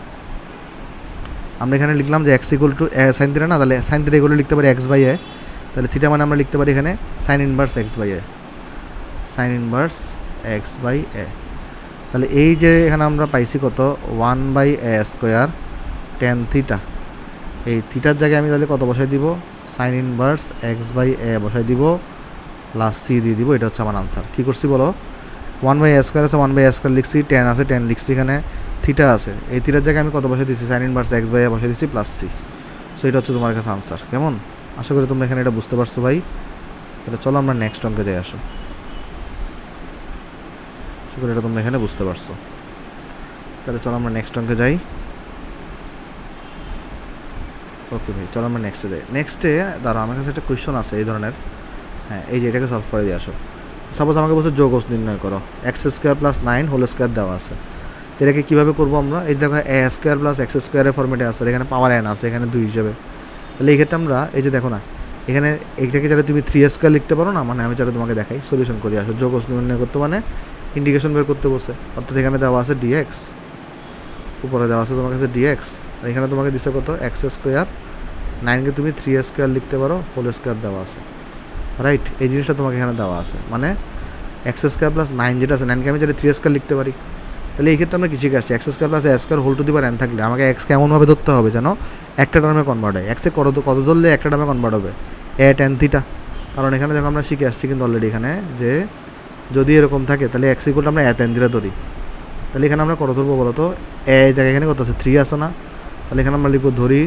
আমরা এখানে লিখলাম যে x equal to sine theta না, তাহলে সাইন থিটা ইকুয়াল টু লিখতে পারি এক্স বাই এ, তাহলে থিটা মানে আমরা লিখতে পারি এখানে sine inverse x by a, sine inverse x by a. তাহলে এই যে এখানে আমরা পাইছি কত, one by a square tan theta, এই থিটার জায়গায় আমি তাহলে কত বসাই দিব, sine inverse x by a বসাই দিব প্লাস সি দিয়ে দিব, এটা হচ্ছে আমার আনসার। কী করছি বলো, ওয়ান বাই এ স্কোয়ার আছে, ওয়ান বাই এ স্কোয়ার লিখছি, টেন আছে টেন লিখছি, এখানে থিটা আছে, এই থিটার জায়গায় আমি কত বসাই দিচ্ছি, sine inverse x by a বসাই দিচ্ছি প্লাস সি। সো এটা হচ্ছে তোমার কাছে আনসার। কেমন, আশা করি তোমরা এখানে এটা বুঝতে পারছো ভাই। এটা চলো আমরা নেক্সট অঙ্কে যাই, আসো, আশা করি এটা তোমরা এখানে বুঝতে পারছো। তাহলে চলো আমরা নেক্সট অঙ্কে যাই। ওকে ভাই, চলো আমরা নেক্সটে যাই। নেক্সটে দাঁড়ো, আমার কাছে একটা কোয়েশ্চন আছে এই ধরনের, হ্যাঁ এই যে এটাকে সলভ করে দিয়ে আসো। সাপোজ আমাকে বলছে যোগস নির্ণয় করো, x square plus nine whole square দেওয়া আছে, এটাকে কীভাবে করবো আমরা, এই দেখো এ স্কোয়ার প্লাস এক্স স্কোয়ারের ফর্মেটে আছে, এখানে পাওয়ার এন আছে, এখানে দুই হিসেবে, তাহলে এই ক্ষেত্রে আমরা এই যে দেখো না, এখানে এইটাকে চাইলে তুমি থ্রি স্কোয়ার লিখতে পারো না, মানে আমি চাইলে তোমাকে দেখাই সলিউশন করে আসো। যোগস নির্ণয় করতে মানে ইন্টিগ্রেশন বের করতে বসে, অর্থাৎ এখানে দেওয়া আছে ডিএক্স, উপরে দেওয়া আছে তোমার কাছে ডিএক্স, আর এখানে তোমাকে দিচ্ছে কত এক্স স্কোয়ার, নাইনকে তুমি থ্রি স্কোয়ার লিখতে পারো, হোল স্কোয়ার দেওয়া আছে, রাইট। এই জিনিসটা তোমাকে এখানে দেওয়া আছে, মানে এক্স স্কোয়ার প্লাস নাইন যেটা আছে নাইনকে আমি চাইলে থ্রি স্কোয়ার লিখতে পারি। তাহলে এই ক্ষেত্রে আমরা কী শিখে আসছি, x square plus a square whole to the power n থাকলে আমাকে এক্সকে এমনভাবে ধরতে হবে যেন একটা টার্মে কনভার্ট হয়। এক্সে কত কত ধরলে একটা টার্মে কনভার্ট হবে, এ টেন থিটা। কারণ এখানে দেখো আমরা শিখে আসছি কিন্তু অলরেডি এখানে যে যদি এরকম থাকে তাহলে এক্স ইকুয়াল আমরা এ টেন থিটা ধরি। তাহলে এখানে আমরা কত ধরবো বলো তো, এ জায়গায় এখানে কত আছে থ্রি আছে না, তাহলে এখানে আমরা লিখবো ধরি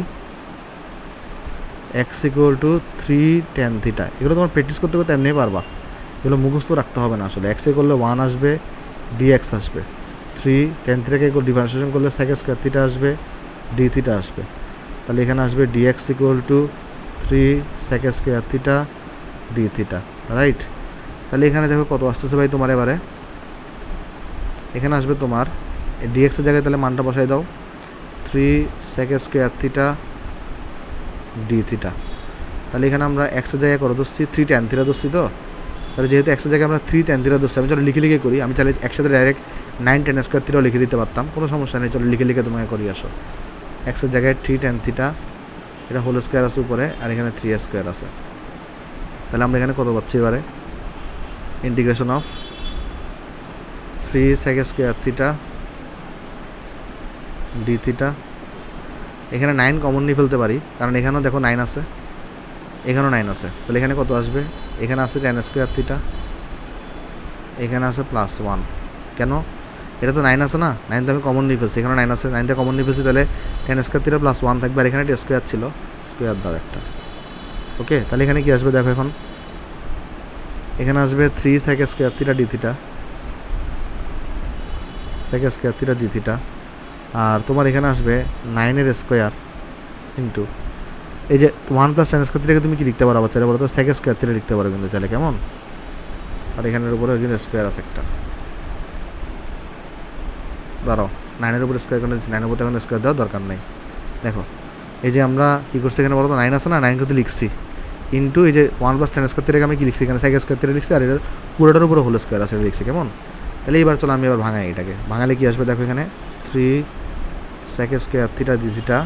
x equal to three tan theta. এগুলো তোমার প্র্যাকটিস করতে করতে এমনি পারবা, এগুলো মুখস্থ রাখতে হবে না আসলে। এক্সে করলে ওয়ান আসবে, ডি এক্স আসবে, থ্রি টেন থিটাকে ডিফারেন্সিয়েশন করলে সেক স্কোয়ার থিটা আসবে, ডি থিটা আসবে। তাহলে এখানে আসবে d x equal to three sec square theta d theta, right. তাহলে এখানে দেখো কত আসতেছে ভাই তোমার, এবারে এখানে আসবে তোমার ডি এক্সের জায়গায় তাহলে মানটা বসাই দাও, three sec square theta d theta. তাহলে এখানে আমরা এক্সের জায়গায় করে ধরছি থ্রি টেন থিটা ধরছি তো, তাহলে যেহেতু এক্সের জায়গায় আমরা থ্রি টেন থিটা ধরছি, আমি চলো লিখে লিখে করি। আমি চাইলে একসাথে ডাইরেক্ট নাইন টেন স্কোয়ার থিটাও লিখে দিতে পারতাম, কোনো সমস্যা নেই। চলো লিখে লিখে তোমাকে করি আসো। এক্সের জায়গায় থ্রি টেন থিটা, এটা হোল স্কোয়ার আছে উপরে, আর এখানে থ্রি স্কোয়ার আছে। তাহলে আমরা এখানে কত পাচ্ছি এবারে, integration of three sec square theta d theta. এখানে নাইন কমন নিয়ে ফেলতে পারি কারণ এখানেও দেখো নাইন আছে, এখানেও নাইন আছে। তাহলে এখানে কত আসবে, এখানে আছে টেন স্কোয়ার থিটা, এখানে আছে প্লাস ওয়ান। কেন, এটা তো নাইন আছে না, নাইন তো আমি কমন নিয়ে ফেলছি, এখানে নাইন আছে, নাইনটা কমন নিয়ে ফেলছি, তাহলে tan square theta plus one থাকবে, আর এখানে একটা স্কোয়ার ছিল, স্কোয়ার দাও একটা। ওকে, তাহলে এখানে কি আসবে দেখো, এখন এখানে আসবে three sec square theta d theta, sec square theta d theta, আর তোমার এখানে আসবে নাইনের স্কোয়ার ইন্টু এই যে ওয়ান প্লাস টেন স্কোয়ার থিটাকে তুমি কি লিখতে পারো, চাইলে বলো তো সেক স্কোয়ার থিটা লিখতে পারো কিন্তু চাইলে, কেমন। আর এখানের উপরে কিন্তু স্কোয়ার আছে একটা, দাঁড়াও নাইনের উপরে স্কোয়ার করে দিচ্ছি, নাইনের উপরে এখন স্কোয়ার দেওয়ার দরকার নেই। দেখো এই যে আমরা কী করছি এখানে বলো তো, নাইন আছে না, নাইন কিন্তু লিখছি ইন্টু এই যে ওয়ান প্লাস টেন স্কোয়ার থিটাকে আমি কি লিখছি এখানে সেক স্কোয়ার থিটা লিখছি, আর এটার পুরোটার উপরে হোল স্কোয়ার আছে লিখছি, কেমন। তাহলে এইবার চলো আমি এবার ভাঙাই এটাকে, ভাঙালে কি আসবে দেখো, এখানে three sec square theta d theta,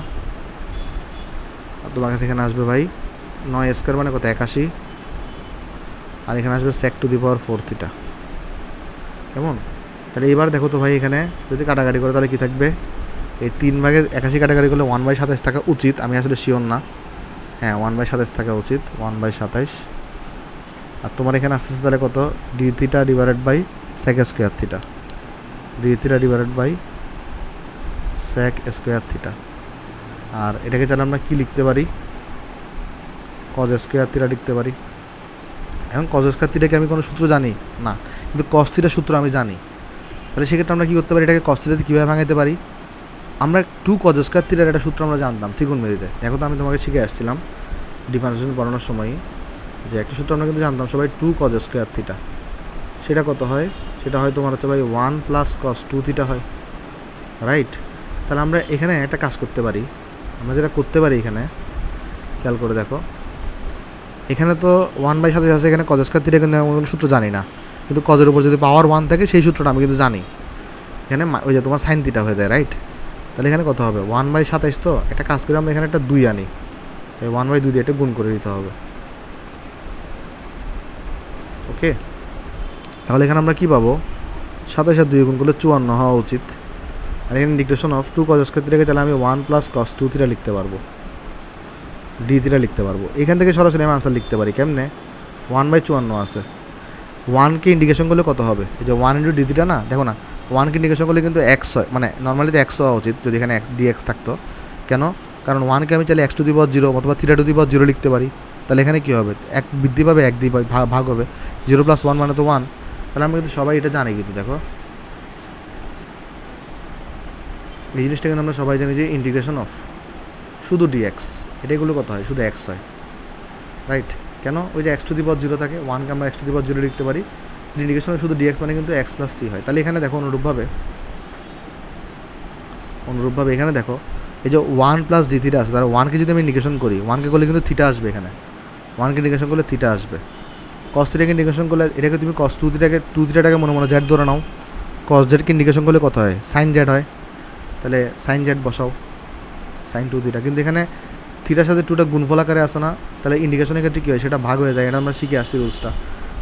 আর তোমার কাছে এখানে আসবে ভাই নয় স্কোয়ার মানে কত একাশি, আর এখানে আসবে sec to the power four theta, কেমন। তাহলে এবার দেখো তো ভাই এখানে যদি কাটাকাটি করে তাহলে কী থাকবে, এই তিন ভাগে একাশি কাটাকাটি করলে ওয়ান বাই সাতাইশ থাকা উচিত, আমি আসলে শিওর না, হ্যাঁ ওয়ান বাই সাতাইশ থাকা উচিত, ওয়ান বাই সাতাইশ। আর তোমার এখানে আসতে আসতে তাহলে কত, d theta divided by sec square theta, d theta divided by sec square theta. আর এটাকে চাইলে আমরা কী লিখতে পারি, কজ স্কোয়ার থিটা লিখতে পারি। এখন কজ স্কোয়ার থিটাকে আমি কোনো সূত্র জানি না, কিন্তু কজ থিটার সূত্র আমি জানি। তাহলে সেক্ষেত্রে আমরা কী করতে পারি, এটাকে কজ থিটাতে কীভাবে ভাঙাইতে পারি, আমরা টু কজ স্কোয়ার থিটার একটা সূত্র আমরা জানতাম ত্রিকোণমিতিতে। দেখো তো আমি তোমাকে শিখে আসছিলাম ডিফারেন্সিয়েশন পড়ানোর সময় যে একটা সূত্র আমরা কিন্তু জানতাম সবাই, টু কজ স্কোয়ার থিটা, সেটা কত হয়, সেটা হয় তোমার হচ্ছে ভাই one plus cos two theta হয়, রাইট। তাহলে আমরা এখানে একটা কাজ করতে পারি, আমরা যেটা করতে পারি এখানে খেয়াল করে দেখো, এখানে তো ওয়ান বাই সাতাইশ আছে, এখানে কজ স্কোয়ার থিটা কিন্তু আমি কোনো সূত্র জানি না, কিন্তু কজের উপর যদি পাওয়ার ওয়ান থাকে সেই সূত্রটা আমি কিন্তু জানি, এখানে ওই যে তোমার সাইন থিটা হয়ে যায়, রাইট। তাহলে এখানে কত হবে, ওয়ান বাই সাতাইশ, তো একটা কাজ করে আমরা এখানে একটা দুই আনি, তাই ওয়ান বাই দুই দিয়ে একটা গুণ করে দিতে হবে। ওকে, তাহলে এখানে আমরা কী পাবো, সাতাইশ আর দুই গুণ করলে চুয়ান্ন হওয়া উচিত। আর এখানে integration of two cos square থিটাকে তাহলে আমি one plus cos two theta লিখতে পারবো, ডি থিটা লিখতে পারবো। এখান থেকে সরাসরি আমি আনসার লিখতে পারি, কেমনে, ওয়ান বাই চুয়ান্ন আছে, ওয়ানকে ইন্ডিকেশন করলে কত হবে, এই যে ওয়ান ইন্টু ডি থিটা না, দেখো না ওয়ানকে ইন্ডিকেশন করলে কিন্তু এক্স হয়, মানে নর্মালি তো এক্স হওয়া উচিত যদি এখানে এক্স ডি এক্স থাকতো। কেন, কারণ ওয়ানকে আমি চাইলে x to the power zero অথবা theta to the power zero লিখতে পারি। তাহলে এখানে কী হবে, এক বৃদ্ধি পাবে এক দিয়ে ভাগ হবে, জিরো প্লাস ওয়ান মানে তো ওয়ান। তাহলে আমরা কিন্তু সবাই এটা জানি, কিন্তু দেখো এই জিনিসটা কিন্তু আমরা সবাই জানি যে ইন্টিগ্রেশন অফ শুধু ডিএক্স, এটাইগুলো কত হয়, শুধু এক্স হয়, রাইট। কেন, ওই যে x to the power zero থাকে, ওয়ানকে আমরা x to the power zero লিখতে পারি, ইন্টিগ্রেশন শুধু ডিএক্স মানে কিন্তু এক্স প্লাস সি হয়। তাহলে এখানে দেখো অনুরূপভাবে অনুরূপভাবে এখানে দেখো এই যে ওয়ান প্লাস ডি থিটা আছে, তাহলে ওয়ানকে যদি আমি ইন্ডিকেশন করি, ওয়ানকে করলে কিন্তু থিটা আসবে, এখানে ওয়ানকে ইন্ডিকেশন করলে থিটা আসবে। কস থিটাকে ইন্ডিকেশন করলে এটাকে তুমি কস টু থিটাকে টু থিটাটাকে মনে মনে জেড ধরে নাও, কস জেডকে ইন্ডিকেশন করলে কত হয়, সাইন জেড হয়, তাহলে সাইন জেড বসাও, সাইন টু থিটা। কিন্তু এখানে থিটার সাথে টুটা গুণফল আকারে আসে না, তাহলে ইন্ডিকেশনের ক্ষেত্রে কী হয়, সেটা ভাগ হয়ে যায়, এটা আমরা শিখে আসছি রুলসটা।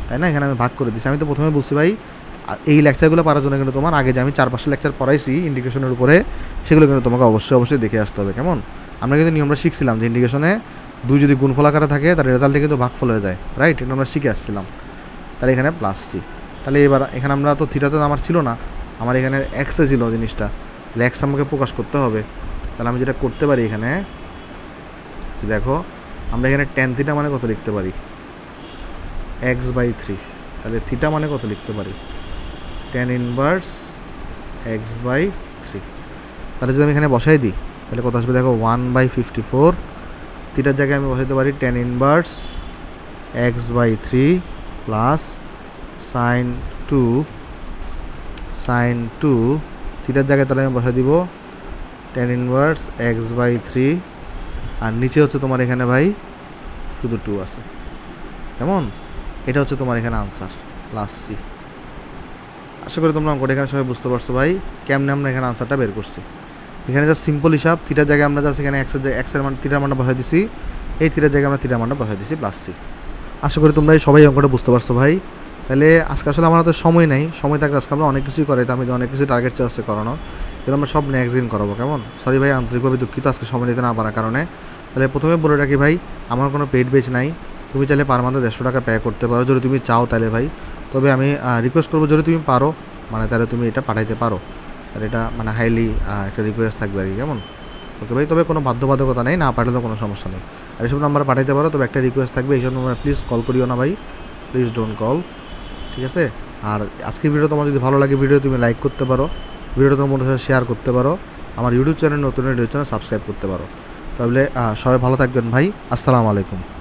তাই না? এখানে আমি ভাগ করে দিচ্ছি। আমি তো প্রথমে বলছি ভাই এই লেকচারগুলো পারার জন্য কিন্তু তোমার আগে যে আমি চার পাঁচটা লেকচার পড়াইছি ইন্টিগ্রেশনের উপরে, সেগুলো কিন্তু তোমাকে অবশ্যই অবশ্যই দেখে আসতে হবে। কেমন? আমরা কিন্তু নিয়মটা শিখছিলাম যে ইন্টিগ্রেশনে দুই যদি গুণফল আকারে থাকে তার রেজাল্টে কিন্তু ভাগফল হয়ে যায়, রাইট? এটা আমরা শিখে আসছিলাম। তাহলে এখানে প্লাস সি। তাহলে এবার এখানে আমরা তো থিটাতে আমার ছিল না, আমার এখানে এক্সে ছিল জিনিসটা, তাহলে এক্স আমাকে প্রকাশ করতে হবে। তাহলে আমি যেটা করতে পারি এখানে দেখো, আমরা এখানে টেন থিটা মানে কত লিখতে পারি? X by three. তাহলে থিটা মানে কত লিখতে পারি? Tan inverse x by three. তাহলে যদি আমি এখানে বসাই দিই তাহলে কত আসবে দেখো, ওয়ান বাই ফিফটি ফোর। থিটার জায়গায় আমি বসাইতে পারি tan inverse x by three plus sine two sine two থিটার জায়গায় তাহলে আমি বসাই দিব tan inverse x by three, আর নিচে হচ্ছে তোমার এখানে ভাই শুধু টু আছে। কেমন? এটা হচ্ছে তোমার এখানে আনসার প্লাস সি। আশা করি তোমরা অঙ্কটা এখানে সবাই বুঝতে পারছো ভাই কেমনে আমরা এখানে আনসারটা বের করছি। এখানে যা সিম্পল হিসাব, থিটার জায়গায় আমরা জাস্ট এখানে এক্সের জায়গায় এক্সের মান থিটার মানটা বসাই দিছি, এই থিটার জায়গায় আমরা থিটার মানটা বসাই দিছি প্লাস সি। আশা করি তোমরা সবাই অঙ্কটা বুঝতে পারছো ভাই। তাহলে আজকে আসলে আমার হাতে সময় নেই, সময় থাকলে আজকে আমরা অনেক কিছুই করাই, আমি অনেক কিছু টার্গেট চেষ্টা করানো, কিন্তু আমরা সব নেক্সট দিন করাবো। কেমন? সরি ভাই, আন্তরিকভাবে দুঃখিত আজকে সময় দিতে না পারার কারণে। তাহলে প্রথমে বলে রাখি ভাই, আমার কোনো পেইড বেচ নাই, তুমি চাইলে পার মান্থে দেড়শো টাকা পে করতে পারো যদি তুমি চাও তাহলে ভাই। তবে আমি রিকোয়েস্ট করবো যদি তুমি পারো, মানে তাহলে তুমি এটা পাঠাইতে পারো, আর এটা মানে হাইলি একটা রিকোয়েস্ট থাকবে আর কি। কেমন? ওকে ভাই, তবে কোনো বাধ্যবাধকতা নেই, না পাঠালেও কোনো সমস্যা নেই। আর এইসব নাম্বার পাঠাইতে পারো, তবে একটা রিকোয়েস্ট থাকবে, এইসব নাম্বার প্লিজ কল করিও না ভাই, প্লিজ ডোন্ট কল, ঠিক আছে? আর আজকের ভিডিও তোমার যদি ভালো লাগে, ভিডিও তুমি লাইক করতে পারো, ভিডিওটা তোমার সাথে শেয়ার করতে পারো, আমার ইউটিউব চ্যানেল নতুন ইউটিউব চ্যানেল সাবস্ক্রাইব করতে পারো। তাহলে সবাই ভালো থাকবেন ভাই, আসসালামু আলাইকুম।